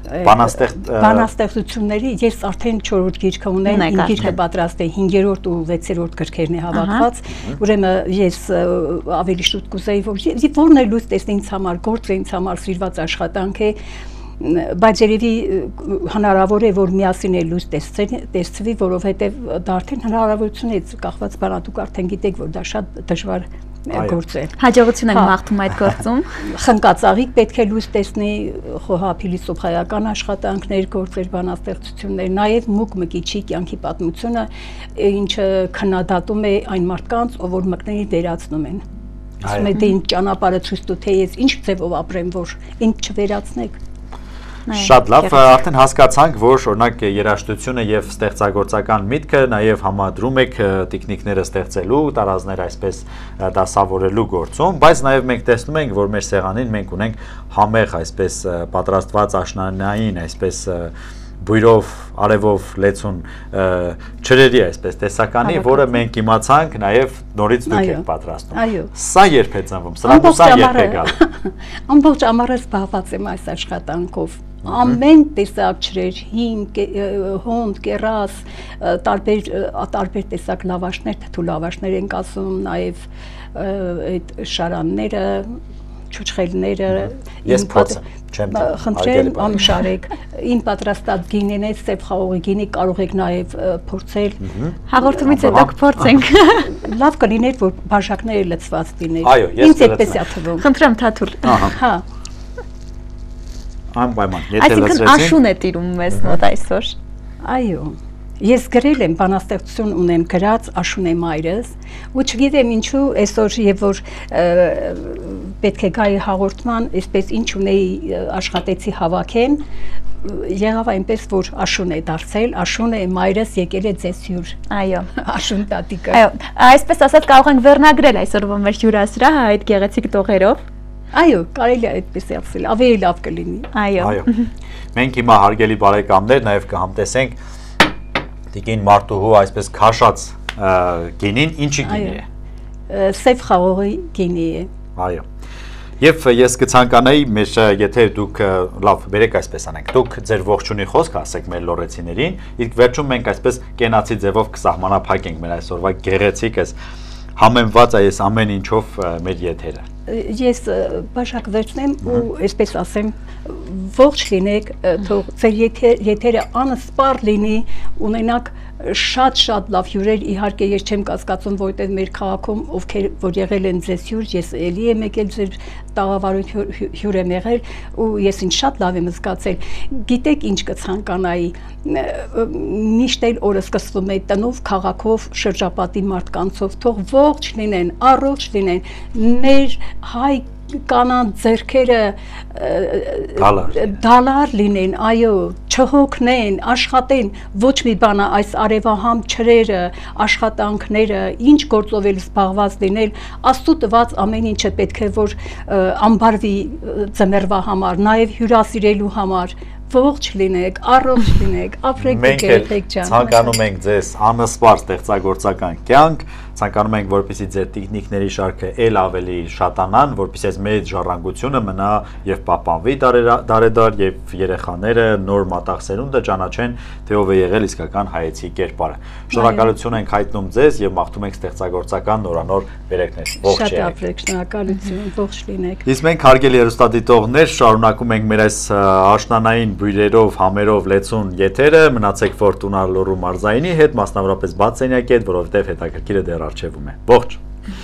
Բանաստեղծությունների ես արդեն չորրորդ գիրքը ունեմ, իմ գիրքը պատրաստ է հինգերորդ ու վեցերորդ գրքերն է հավաքված, ուրեմն ես ավելի շուտ կուզեի, որ որն է լույս տեսնի ինձ համար, գործ է ինձ համար սիրված աշխատանք է, բայց երևի հնարավոր է, որ միասին է լույս տեսցվի, որովհետև դա արդեն հնարավորություն է կախված բանա, դուք արդեն գիտեք, որ դա շատ դժվար գործ է։ Հաջողություն եք մաղթում այդ գործում։ Խնկածաղիկ պետք է լույս տեսնի խոհափիլիսոփայական աշխատանքներ, գործեր, բանաստեղծություններ, նաև մուկ մկիչի կյանքի պատմությունը, ինչը քննադատում է այն մարդկանց, ով որ մկների վերացնում են։ Ասում է դե ինձ ճանապարհը ցույց տու, թե ես ինչ ձևով ապրեմ, որ ինձ չվերացնեք։ Շատ լավ, արդեն հասկացանք, որ օրինակ երաժշտությունը եւ ստեղծագործական միտքը նաեւ համադրում եք տեխնիկները ստեղծելու, տարազներ այսպես դասավորելու գործում, բայց նաեւ մենք տեսնում ենք, որ մեր սեղանին մենք ունենք համեղ այսպես պատրաստված աշնանային, այսպես բույրով, արևով լեցուն ճրերի այսպես տեսականի, որը մենք իմացանք նաև նորից դուք եք պատրաստում։ Սա երբ է ծնվում, սրամուսան երբ է գալու։ Ամբողջ ամառը զբաղված եմ այս աշխատանքով։ Ամեն տեսակ ճրեր, հին, հոնդ, կերաս, տարբեր տարբեր տեսակ լավաշներ, թթու լավաշներ ենք ասում, նաև այդ շարանները, չուչխելները, ես փոցը չեմ խնդրեմ անշարեք, իմ պատրաստած գինին է, սև խաղողի գինի, կարող եք նաև փորձել։ Հաղորդումից հետո կփորձենք։ Լավ կլիներ, որ բաժակները լցված լիներ։ Այո, ես կլցնեմ։ Խնդրեմ Թաթուլ։ Հա։ Անպայման, եթե լցրեցին։ Այսինքն աշուն է տիրում մեզ մոտ այսօր։ Այո։ Ես գրել եմ, բանաստեղծություն ունեմ գրած, աշուն է մայրս, ու չգիտեմ ինչու այսօր եւ որ պետք է գայի հաղորդման, այսպես ինչ ունեի աշխատեցի հավաքեն, եղավ այնպես որ աշուն է դարձել, աշուն է մայրս եկել է ձեզ հյուր։ Այո, աշուն տատիկը։ Այո, այսպես ասած կարող ենք վերնագրել այսօրվա մեր հյուրասրահը այդ գեղեցիկ տողերով։ Այո, կարելի է այդպես ասել, ավելի լավ կլինի։ Այո։ Այո։ Մենք հիմա հարգելի բարեկամներ նաև կհամտեսենք Տիկին Մարտուհու այսպես քաշած գինին, ինչի գինի է։ Սև խաղողի գինի է։ Այո։ Եվ ես կցանկանայի մեր, եթե դուք լավ, բերեք այսպես անենք, դուք ձեր ողջունի խոսք ասեք մեր լոռեցիներին, իսկ վերջում մենք այսպես կենացի ձևով կսահմանափակենք մեր այսօրվա գեղեցիկ այս համեմված այս ամեն ինչով մեր եթերը։ Ես բաժակ վերցնեմ ու այսպես ասեմ, ողջ լինեք, թող ձեր եթերը անսպառ լինի, ունենաք շատ-շատ լավ հյուրեր, իհարկե ես չեմ կասկածում, որտեղ մեր քաղաքում ովքեր որ եղել են ձեզ հյուր, ես էլի եմ եկել ձեր տաղավարում հյուր եմ եղել ու ես ինձ շատ լավ եմ զգացել։ Գիտեք ինչ կցանկանայի, միշտ էլ օրը սկսվում է տնով, քաղաքով, շրջապատի մարդկանցով, թող ողջ լինեն, առողջ լինեն, մեր հայ կանանց ձեռքերը դալար լինեն, այո, չհոգնեն, աշխատեն, ոչ մի բանա այս արևահամ չրերը, աշխատանքները, ինչ գործով էլ զբաղված լինել, Աստծո տված ամեն ինչը պետք է որ ամբարվի ձմեռվա համար, նաև հյուրասիրելու համար, ողջ լինեք, առողջ լինեք, ապրեք գերեզեք ջան։ Մենք ցանկանում ենք ձեզ անսպար ստեղծագործական կյանք, ցանկանում ենք, որպեսզի ձեր տիկնիկների շարքը ել ավելի շատանան, որպեսզի այս մեծ ժառանգությունը մնա եւ պահպանվի դարեդար եւ երեխաները նոր մատաղ սերունդը ճանաչեն, թե ով է եղել իսկական հայեցի կերպարը։ Շնորհակալություն ենք հայտնում ձեզ եւ մաղթում ենք ստեղծագործական նորանոր վերելքներ։ Ողջ Շատ ապրեք, շնորհակալություն, ողջ լինեք։ Իսկ մենք հարգելի հեռուստադիտողներ, շարունակում ենք մեր այս աշնանային բույրերով, համերով լեցուն եթերը, մնացեք Ֆորտունա լոռու մարզայինի հետ, մասնավորապես Բացենյակի հետ, որովհետև հետաքրքիրը դեռ առջևում է։ Ողջ։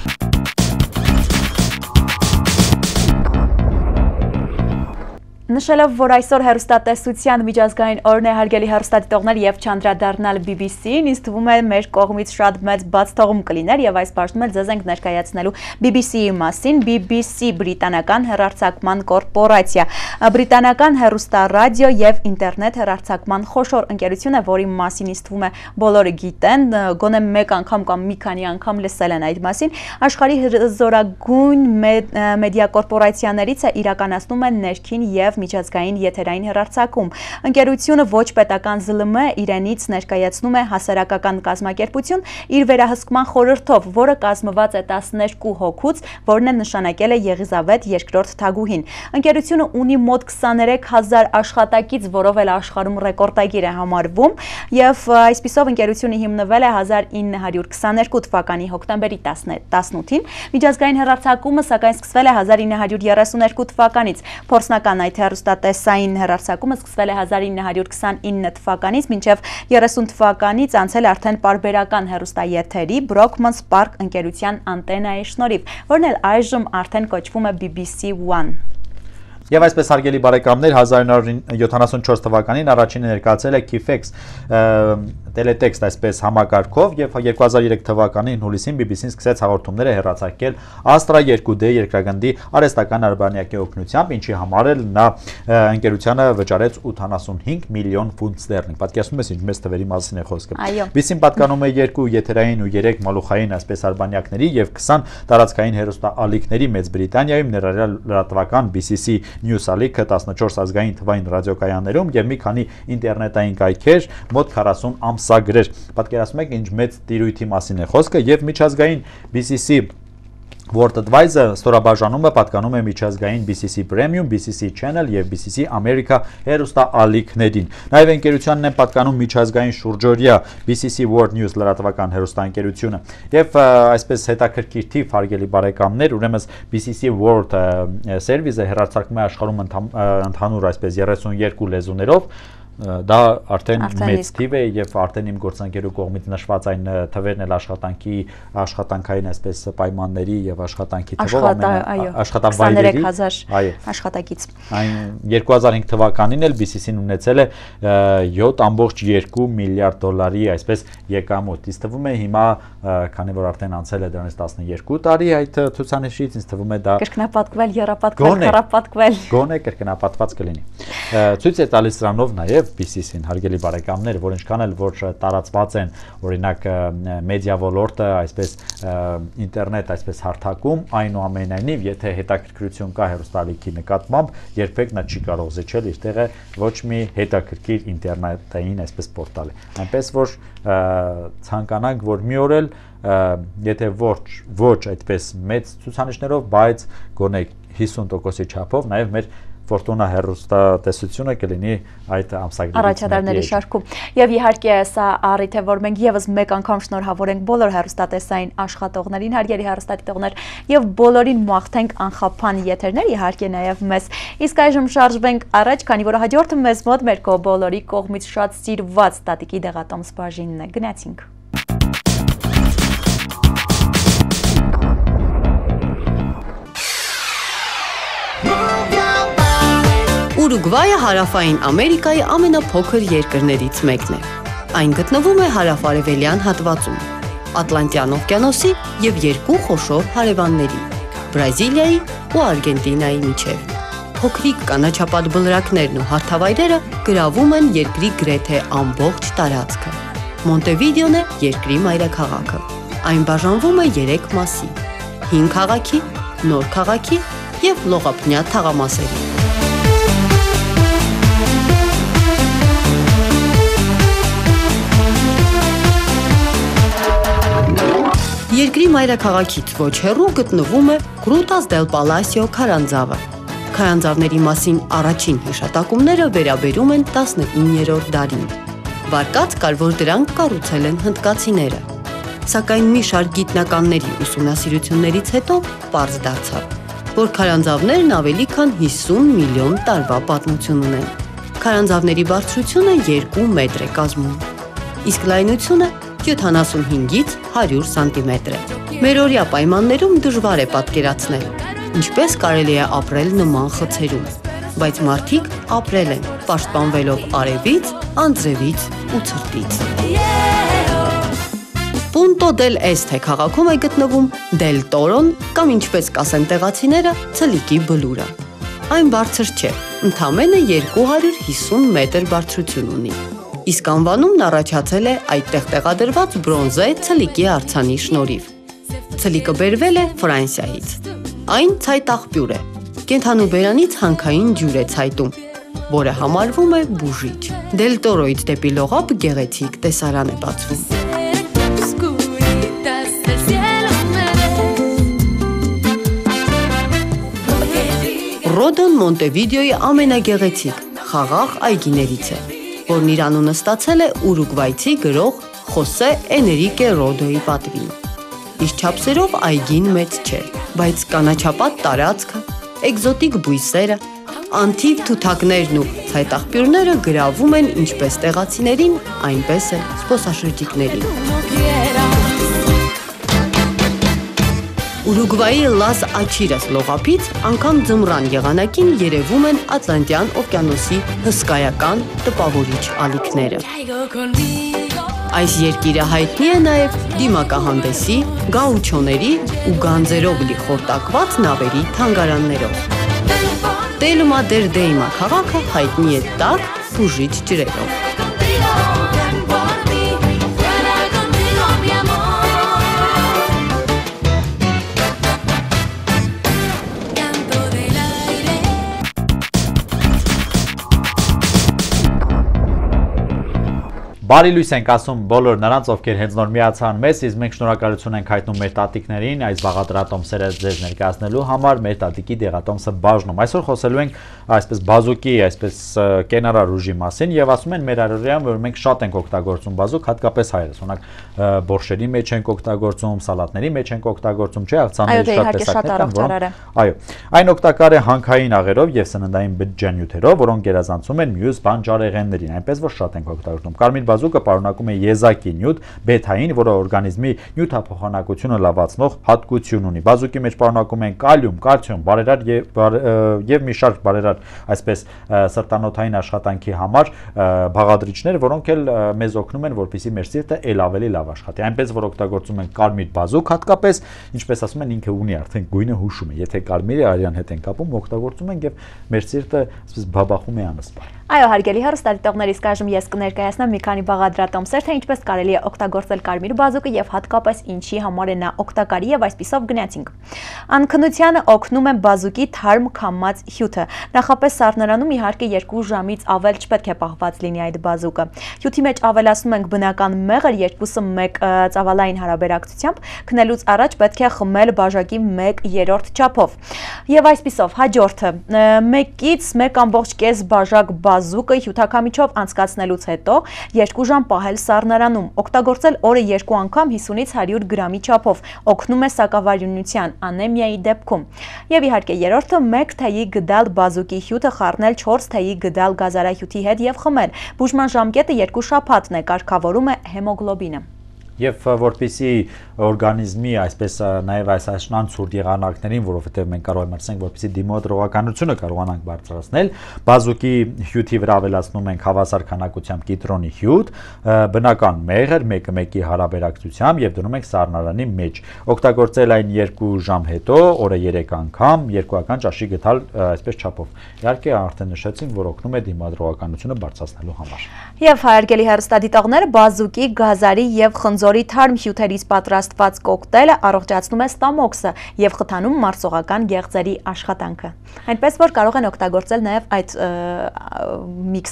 Նշելով, որ այսօր հեռուստատեսության միջազգային օրն է, հարգելի հեռուստադիտողներ, եւ չանդրադառնալ B B C-ին, ինձ թվում է մեր կողմից շատ մեծ բացթողում կլիներ եւ այս բաժնում էլ ձեզ ենք ներկայացնելու B B C-ի մասին։ B B C բրիտանական հեռարձակման կորպորացիա, բրիտանական հեռուստառադիո եւ ինտերնետ հեռարձակման խոշոր ընկերություն է, որի մասին ինձ թվում է բոլորը գիտեն, գոնե մեկ անգամ կամ մի քանի անգամ լսել են այդ մասին։ Աշխարհի հզորագույն մեդիա կորպորացիաներից է, իրականացնում է ներքին եւ միջազգային եթերային հեռարձակում։ Ընկերությունը ոչ պետական զլ մ իրենից ներկայացնում է հասարակական կազմակերպություն իր վերահսկման խորհրդով, որը կազմված է տասներկու հոգուց, որն է նշանակել է Եղիզավեթ երկրորդ թագուհին։ Ընկերությունը ունի մոտ քսաներեք հազար աշխատակից, որով էլ աշխարհում ռեկորդագիր է համարվում, եւ այսպիսով ընկերությունը հիմնվել է հազար ինը հարյուր քսաներկու թվականի հոկտեմբերի տասնութին։ Միջազգային հեռարձակումը սակայն սկսվել է հազար ինը հարյուր երեսուներկու թվականից։ Փորձնական այդ հեռուստատեսային հեռարձակումը սկսվել է հազար ինը հարյուր քսանինը թվականից, մինչև երեսուն թվականից անցել արդեն պարբերական հեռուստաեթերի Brockman Spark ընկերության անտենայի շնորհիվ, որն էլ այժմ արդեն կոչվում է B B C One։ Եվ այսպես հարգելի բարեկամներ, հազար ինը յոթանասունչորս թվականին առաջինը ներկայացել է Kifex տելետեքստ այսպես համակարգով եւ երկու հազար երեք թվականին հուլիսին B B C-ն սկսեց հաղորդումները հեռարձակել Astra երկու D երկրագնդի արհեստական արբանյակի օգնությամբ, ինչի համար էլ նա ընկերությանը վճարեց ութանասունհինգ միլիոն ֆունտ ստերլինգ։ Պատկերացնում ես ինչ մեծ թվերի մասին է խոսքը։ B B C-ն պատկանում է երկու եթերային ու երեք մալուխային այսպես արբանյակների եւ քսան տարածքային հեռուստաալիքների Մեծ Բրիտանիայում, ներառյալ լրատվական B B C News ալիքը տասնչորս ազգային թվային ռադիոկայաններում եւ մի քանի ինտերնետային կայքեր, մոտ քառասուն ամսագրեր։ Պատկերացնում եք ինչ մեծ տիրույթի մասին է խոսքը եւ միջազգային B B C World Advisor ստորաբաժանումը պատկանում է միջազգային B B C Premium, B B C Channel եւ B B C America հեռուստաալիքներին։ Նաեւ ընկերությանն է պատկանում միջազգային շուրջօրյա B B C World News լրատվական հեռուստաընկերությունը։ Եվ այսպես հետաքրքիր թիվ հարգելի բարեկամներ, ուրեմն B B C World Service-ը հեռարձակում է աշխարհում ընդհանուր այսպես երեսունյերկու լեզուներով։ Դա արդեն մեծ թիվ է եւ արդեն իմ գործընկերու կողմից նշված այն թվերն էլ աշխատանքի աշխատանքային այսպես պայմանների եւ աշխատանքի թվով աշխատավայրերի աշխատակից։ Այն երկու հազար հինգ թվականին էլ B B C-ն ունեցել է յոթ ամբողջ երկու միլիարդ դոլարի այսպես եկամուտ։ Ինձ թվում է հիմա, քանի որ արդեն անցել է դրանից տասներկու տարի այդ ցուցանիշից, ինձ թվում է դա կրկնապատկվել, եռապատկվել, քառապատկվել։ Գոնե կրկնապատկված կլինի։ Ցույց է տալիս դրանով նաեւ B B C-ին հարգելի բարեկամներ, որ ինչքան էլ որ տարածված են օրինակ մեդիա ոլորտը, այսպես ինտերնետ, այսպես հարթակում, այնուամենայնիվ, եթե հետաքրքրություն կա հեռուստալիքի նկատմամբ, երբեք նա չի կարող զիջել իր տեղը ոչ մի հետաքրքիր ինտերնետային այսպես պորտալ է։ Այնպես որ ցանկանանք, որ մի օր էլ եթե ոչ ոչ այդպես մեծ ցուցանիշներով, բայց գոնե հիսուն տոկոսի չափով նաև մեր Ֆորտունա հեռուստատեսությունը կլինի այդ ամսագրի առաջատարների շարքում։ Եվ իհարկե սա առիթ է, որ մենք եւս մեկ անգամ շնորհավորենք բոլոր հեռուստատեսային աշխատողներին, հարգելի հեռուստադիտողներ, եւ բոլորին մաղթենք անխափան եթերներ, իհարկե նաեւ մեզ։ Իսկ այժմ շարժվենք առաջ, քանի որ հաջորդը մեզ մոտ մեր բոլորի կողմից շատ սիրված տատիկի դեղատոմս բաժինն է։ Գնացինք։ Ուրուգվայը հարավային Ամերիկայի ամենափոքր երկրներից մեկն է։ Այն գտնվում է հարավ-արևելյան հատվածում, Ատլանտյան օվկիանոսի եւ երկու խոշոր հարևանների՝ Բրազիլիայի ու Արգենտինայի միջև։ Փոքրիկ կանաչապատ բլրակներն ու հարթավայրերը գրավում են երկրի գրեթե ամբողջ տարածքը։ Մոնտեվիդեոն է երկրի մայրաքաղաքը։ Այն բաժանվում է երեք մասի՝ հին քաղաքի, նոր քաղաքի եւ լողափնյա թաղամասերի։ մայրաքաղաքից ոչ հեռու գտնվում է Grutas del Palacio քարանձավը։ Քարանձավների մասին առաջին հիշատակումները վերաբերում են տասնիններորդ դարին։ Վարկած կար, որ դրանք կառուցել են հնդկացիները։ Սակայն մի շարք գիտնականների ուսումնասիրություններից հետո պարզ դարձավ, որ քարանձավներն ավելի քան հիսուն միլիոն տարվա պատմություն ունեն։ Քարանձավների բարձրությունը երկու մետր է կազմում, իսկ լայնությունը յոթանասունհինգից հարյուր սանտիմետր է։ Մերօրյա պայմաններում դժվար է պատկերացնել, ինչպես կարելի է ապրել նման խցերում, բայց մարդիկ ապրել են, պաշտպանվելով արևից, անձրևից ու ցրտից։ Punto del Este քաղաքում է գտնվում Del Toro-ն կամ ինչպես կասեն տեղացիները, ցլիկի բլուրը։ Այն բարձր չէ, ընդամենը երկու հարյուր հիսուն մետր բարձրություն ունի։ Իսկ անվանումն առաջացել է այդտեղ տեղադրված բրոնզե ցլիկի արձանի շնորհիվ։ Ցլիկը բերվել է Ֆրանսիայից։ Այն ցայտաղբյուր է։ Կենդանու բերանից հանքային ջուր է ցայտում, որը համարվում է բուժիչ։ Del Toro-ից դեպի լողափ գեղեցիկ տեսարան է բացվում։ Ռոդոն Մոնտեվիդեոյի ամենագեղեցիկ խաղաղ այգիներից է, որն իր անունը ստացել է ուրուգվայցի գրող Խոսե Էնրիկե Ռոդոյի պատվին։ Իսկ չափսերով այգին մեծ չէ, բայց կանաչապատ տարածքը, էկզոտիկ բույսերը, անթիվ թութակներն ու ցայտաղբյուրները գրավում են ինչպես տեղացիներին, այնպես էլ զբոսաշրջիկներին։ Ուրուգվայի Լաս Աչիրաս լողափից անգամ ձմռան եղանակին երևում են Ատլանտյան օվկիանոսի հսկայական տպավորիչ ալիքները։ Այս երկիրը հայտնի է նաև դիմակահանդեսի, գաուչոների ու գանձերով լի խորտակված նավերի թանգարաններով։ Տելմա դեր Դեյմա քաղաքը հայտնի է տաք բուժիչ ջրերով։ Բարի լույս ենք ասում բոլոր նրանց, ովքեր հենց նոր միացան մեզ, իսկ մենք շնորհակալություն ենք հայտնում մեր տատիկներին այս բաղադրատոմսերը ձեզ ներկայացնելու համար, մեր տատիկի դեղատոմսը բաժնում։ Այսօր խոսելու ենք այսպես բազուկի, այսպես կենարար ուժի մասին եւ ասում են մեր առօրյայում, որ մենք շատ ենք օգտագործում բազուկ, հատկապես հայերս, օրինակ բորշերի մեջ ենք օգտագործում, սալատների մեջ ենք օգտագործում, չէ՞, աղցանների շատ տեսակներ կան, որոնք այո, այն օգտակար է հանքային աղերով եւ սննդային բջջանյութերով, որոնք գերազանցում են մյուս բանջարեղեններին, այնպես որ շատ ենք օգտագործում։ Կարմիր բազուկը պարունակում է եզակի նյութ բետային, որը օրգանիզմի նյութափոխանակությունը լավացնող հատկություն ունի։ Բազուկի մեջ պարունակում են կալիում, կալցիում, բարերար եւ մի շարք բարերար, այսպես սրտանոթային աշխատանքի համար բաղադրիչներ, որոնք էլ մեզ օգնում են, որպեսզի մեր սիրտը ել ավելի լավ աշխատի։ Այնպես որ օգտագործում են կարմիր բազուկ հատկապես, ինչպես ասում են, ինքը ունի արդեն գույնը հուշում է։ Եթե կարմիրը արյան հետ են կապում, օգտագործում են եւ մեր սիրտը այսպես բաբախում է անսպար։ Այո, հարգելի հեռուստադիտողներ, իսկ այժմ ես կներկայացնեմ մի քանի բաղադրատոմսեր, թե ինչպես կարելի է օգտագործել կարմիր բազուկը եւ հատկապես ինչի համար է նա օգտակարի եւ այսպիսով գնացինք։ Անքնությանը օգնում է բազուկի թարմ քամած հյութը։ Նախապես սառնարանում իհարկե երկու ժամից ավել չպետք է պահված լինի այդ բազուկը։ Հյութի մեջ ավելացնում ենք բնական մեղր, երկուսը մեկ ծավալային հարաբերակցությամբ, քնելուց առաջ պետք է խմել բաժակի մեկ երրորդ չափով։ Եվ այսպիսով հաջորդը մեկից մեկ ամբողջ կես բաժակ բազուկը հյութաքամիչով անցկացնելուց հետո երկու ժամ պահել սառնարանում, օգտագործել օրը երկու անգամ հիսունից հարյուր գրամի չափով, օգնում է սակավարյունության, անեմիայի դեպքում։ Եվ իհարկե երրորդը մեկ թեյի գդալ բազուկի հյութը խառնել չորս թեյի գդալ գազարահյութի հետ եւ խմել։ Բուժման ժամկետը երկու շաբաթն է, կարգավորում է հեմոգլոբինը։ Եվ որպեսզի օրգանիզմի այսպես նաև այս անցուրդ եղանակներին, որովհետև մենք կարող ենք ասենք, որպեսզի դիմադրողականությունը կարողանանք բարձրացնել, բազուկի հյութի վրա ավելացնում ենք հավասար քանակությամբ կիտրոնի հյութ, բնական մեղր մեկը մեկի հարաբերակցությամբ եւ դնում ենք սառնարանի մեջ։ Օգտագործել այն երկու ժամ հետո, օրը երեք անգամ, երկուական ճաշի գտալ այսպես չափով։ Իհարկե արդեն նշեցինք, որ օգնում է դիմադրողականությունը բարձրացնելու համար։ Եվ հարգելի հեռուստադիտողներ, բազուկի, գազարի եւ խնձորի թարմ հյութերից պատրաստված կոկտեյլը առողջացնում է ստամոքսը եւ խթանում մարսողական գեղձերի աշխատանքը։ Այնպես որ կարող են օգտագործել նաեւ այդ միքսը։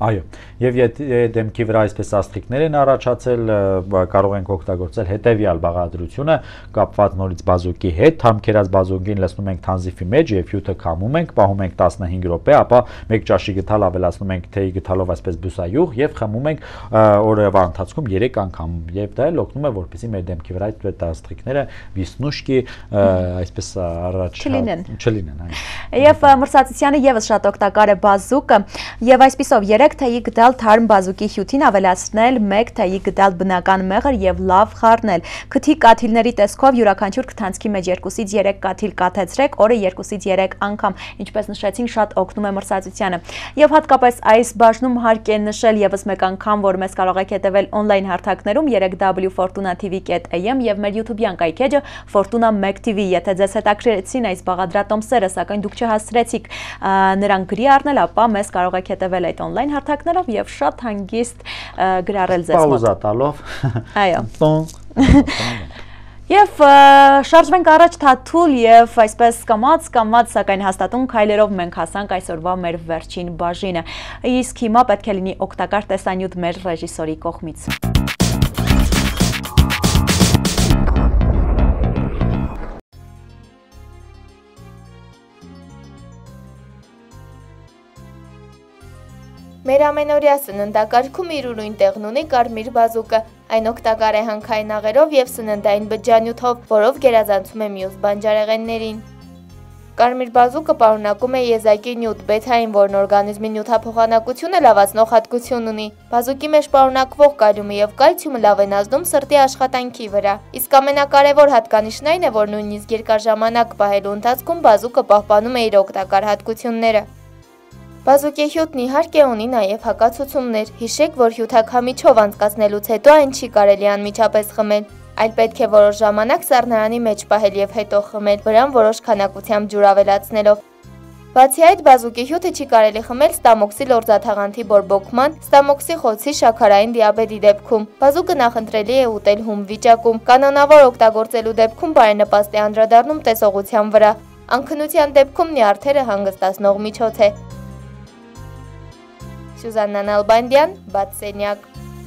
Այո, եւ դեմքի վրա այսպես աստղիկներ են առաջացել, կարող ենք օգտագործել հետեւյալ բաղադրությունը կապված նորից բազուկի հետ, թամքերած բազուկին լցնում ենք թանզիֆի մեջ եւ հյութը քամում ենք, պահում ենք տասնհինգ րոպե, ապա մեկ ճաշի գդալ ավելացնում ենք թեյի գդալով այսպես բուսայուղ եւ խմում ենք օրվա ընթացքում երեք անգամ եւ դա էլ օգնում է որպեսզի մեր դեմքի վրա այդ աստղիկները վիսնուշկի այսպես առաջ չլինեն։ Եվ մրցակցությանը եւս շատ օգտակար է բազուկը եւ այսպիսով երեք թեյի գդալ թարմ բազուկի հյութին ավելացնել մեկ թեյի գդալ բնական մեղր եւ լավ խառնել։ Քթի կաթիլների տեսքով յուրաքանչյուր քթանցքի մեջ երկուսից երեք կաթիլ կաթեցրեք, օրը երկուսից երեք անգամ, ինչպես նշեցինք, շատ օգնում է մրցակցությանը։ Եվ հատկապես այս բաժնում հարկ է նշել եւս մեկ անգամ, որ մեզ կարող եք հետեւել օնլայն հարթակներում երեք w fortuna t v dot a m եւ մեր YouTube-յան կայքեջը Fortuna մեկ T V։ Եթե ձեզ հետաքրքրեցին այս բաղադրատոմսերը, սակայն դուք չհասցրեցիք նրանք գրի առնել, ապա մեզ կարող եք հետևել այդ օնլայն հարթակներով եւ շատ հանգիստ գրառել ձեզ մոտ։ Պաուզա տալով։ Այո։ Եվ շարժվենք առաջ թաթուլ եւ այսպես կամած կամած սակայն հաստատուն քայլերով մենք հասանք այսօրվա մեր վերջին բաժինը։ Իսկ հիմա պետք է լինի օգտակար տեսանյութ մեր ռեժիսորի կողմից։ Մեր ամենօրյա սննդակարգում իր ուրույն տեղն ունի կարմիր բազուկը։ Այն օգտակար է հանքային աղերով եւ սննդային բջջանյութով, որով գերազանցում է մյուս բանջարեղեններին։ Կարմիր բազուկը պարունակում է եզակի նյութ բեթային, որն օրգանիզմի նյութափոխանակությունը լավացնող հատկություն ունի։ Բազուկի մեջ պարունակվող կալիումը եւ կալցիումը լավ են ազդում սրտի աշխատանքի վրա։ Իսկ ամենակարևոր հատկանիշն այն է, որ նույնիսկ երկար ժամանակ պահելու ընթացքում բազուկը պահպանում է իր օգտակար հատկությունները։ Բազուկի հյութն իհարկե ունի նաև հակացուցումներ։ Հիշեք, որ հյութաքամիչով անցկացնելուց հետո այն չի կարելի անմիջապես խմել, այլ պետք է որոշ ժամանակ սառնարանի մեջ պահել եւ հետո խմել, վրան որոշ քանակությամբ ջուր ավելացնելով։ Բացի այդ, բազուկի հյութը չի կարելի խմել ստամոքսի լորձաթաղանթի բորբոքման, ստամոքսի խոցի շաքարային դիաբետի դեպքում։ Բազուկը նախընտրելի է ուտել հում վիճակում։ Կանոնավոր օգտագործելու դեպքում բարենպաստ է անդրադառնում տեսողության վրա։ Անքնության դեպքում նյարդերը հանգստացնող միջոց է։ Սյուզաննա Նալբանդյան, Բացենյակ։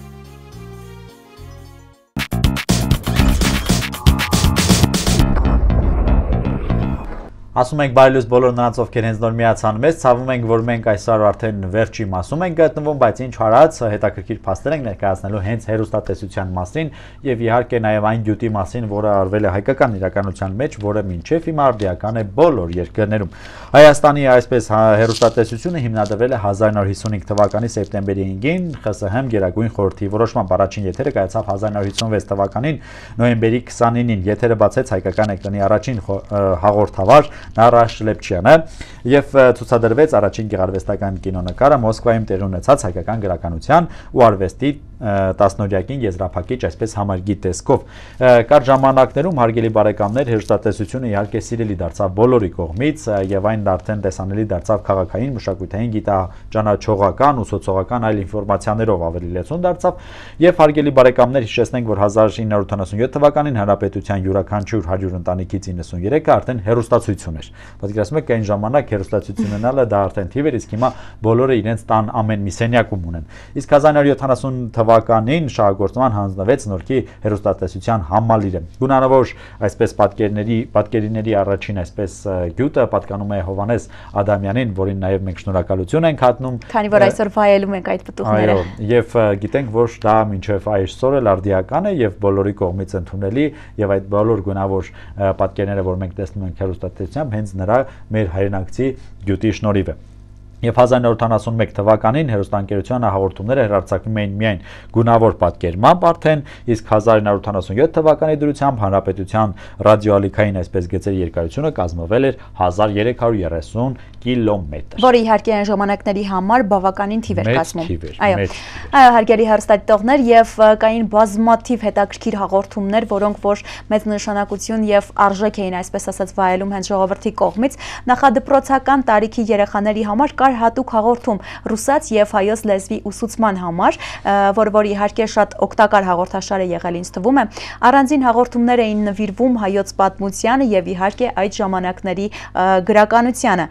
Ասում ենք բարելույս բոլոր նրանց, ովքեր հենց նոր միացան մեզ, ցավում ենք, որ մենք այսօր արդեն վերջի մասում ենք գտնվում, բայց ինչ արած, հետաքրքիր փաստեր ենք ներկայացնելու հենց հեռուստատեսության մասին եւ իհարկե նաեւ այն գյուտի մասին, որը արվել է հայկական իրականության մեջ, որը մինչեւ հիմա արդիական է բոլոր երկրներում։ Հայաստանի այսպես հեռուստատեսությունը հիմնադրվել է հազար նոր հիսունհինգ թվականի սեպտեմբերի հինգին Խ Ս Հ Գերագույն խորհրդի որոշմամբ առաջին եթերը կայացավ հազար նոր հիսունվեց թվականին նոյեմբերի քսանինին։ Եթերը բացեց հայկական էկրանի առաջին հաղորդավար Նարա Շլեպչյանը եւ ցուցադրվեց առաջին գեղարվեստական կինոնկարը Մոսկվայում տեղի ունեցած հայկական գրականության ու արվեստի տասնօրյակին եզրափակիչ այսպես համարգի տեսքով։ Կար ժամանակներում հարգելի բարեկամներ հեռուստատեսությունը իհարկե սիրելի դարձավ բոլորի կողմից եւ այն արդեն տեսանելի դարձավ քաղաքային, մշակութային, գիտաճանաչողական ու սոցիալական այլ ինֆորմացիաներով ավելի լեցուն դարձավ եւ հարգելի բարեկամներ հիշեցնենք, որ հազար ինը հարյուր ութանասունյոթ թվականին հանրապետության յուրաքանչյուր հարյուր ընտանիքից իննսուններեքը արդեն հեռուստացույց էր։ Պատկերացնում եք, այն ժամանակ հեռուստացություն ունենալը դա արդեն թիվ էր, իսկ հիմա բոլորը իրենց տան ամեն մի սենյակում ունեն։ Իսկ հազար նոր յոթանասուն թվականին շահագործման հանձնվեց Նորքի հեռուստատեսության համալիրը։ Գունանավոր այսպես պատկերների պատկերիների առաջին այսպես գյուտը պատկանում է Հովանես Ադամյանին, որին նաև մենք շնորհակալություն ենք հատնում։ Քանի որ այսօր վայելում ենք այդ պտուղները։ Այո, եւ գիտենք, որ դա մինչեւ այսօր էլ արդիական է եւ բոլորի կողմից ընդունելի եւ այդ բոլոր գունավոր պատկերները, որ մենք տեսնում ենք հեռուստատեսությամբ, հենց նրա մեր հայրենակցի գյուտի շնորհիվ է։ Եվ հազար նոր ութանասունմեկ թվականին հեռուստաընկերությանը հաղորդումները հեռարձակվում էին միայն գունավոր պատկերմամբ արդեն, իսկ հազար ինը հարյուր ութանասունյոթ թվականի դրությամբ հանրապետության ռադիոալիքային այսպես գծերի երկարությունը կազմվել էր հազար երեք հարյուր երեսուն կիլոմետր։ Որը իհարկե այն ժամանակների համար բավականին թիվ էր կազմում։ Այո, այո, հարգելի հեռուստադիտողներ, եւ կային բազմաթիվ հետաքրքիր հաղորդումներ, որոնք որ մեծ նշանակություն եւ արժեք էին այսպես ասած վայելում հենց ժողովրդի կողմից։ Նախադպրոցական տարիքի երեխաների համար կար հատուկ հաղորդում ռուսաց եւ հայոց լեզվի ուսուցման համար, որը որ իհարկե շատ օգտակար հաղորդաշար է եղել, ինձ թվում է։ Առանձին հաղորդումներ էին նվիրվում հայոց պատմությանը եւ իհարկե այդ ժամանակների գրականությանը։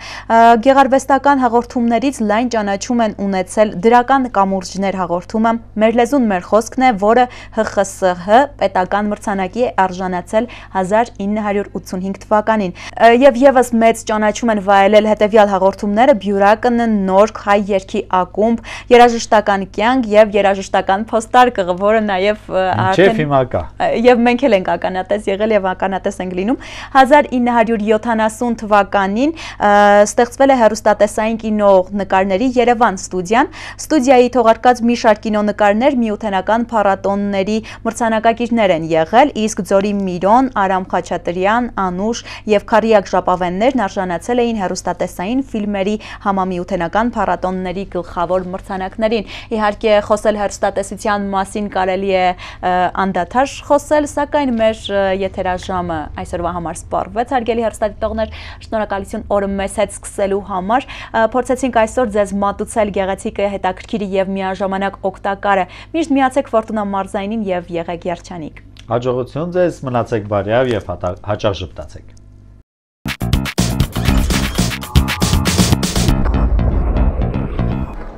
Գեղարվեստական հաղորդումներից լայն ճանաչում են ունեցել դրական կամուրջներ հաղորդումը, մեր լեզուն մեր խոսքն է, որը Հ Խ С Հ պետական մրցանակի է արժանացել հազար ինը հարյուր ութսունհինգ թվականին։ Եվ եւս մեծ ճանաչում են վայելել հետևյալ հաղորդումները՝ Բյուրակն, Նորք, Հայ երգի ակումբ, Երաժշտական կյանք եւ Երաժշտական փոստարկղ, որը նաեւ արդեն հիմա կա։ Եվ մենք էլ ենք ականատես եղել եւ ականատես ենք լինում։ հազար ինը հարյուր յոթանասուն թվականին ստեղծվել է հեռուստատեսային կինո նկարների Երևան ստուդիան։ Ստուդիայի թողարկած մի շարք կինոնկարներ միութենական փառատոնների մրցանակակիրներ են եղել, իսկ Ձորի Միրոն, Արամ Խաչատրյան, Անուշ եւ Քարիակ Ժապավեններն արժանացել էին հեռուստատեսային ֆիլմերի համամիութենական փառատոնների գլխավոր մրցանակներին։ Իհարկե, խոսել հեռուստատեսության մասին կարելի է անդադար խոսել, սակայն մեր եթերաժամը այսօրվա համար սպառվեց, հարգելի հեռուստադիտողներ, շնորհակալություն օրը մեզ հետ սկսելու համար։ Փորձեցինք այսօր ձեզ մատուցել գեղեցիկը, հետաքրքիրը եւ միաժամանակ օգտակարը։ Միշտ միացեք Ֆորտունա մարզայինին եւ եղեք երջանիկ։ Հաջողություն ձեզ, մնացեք բարյավ եւ հաճախ ժպտացեք։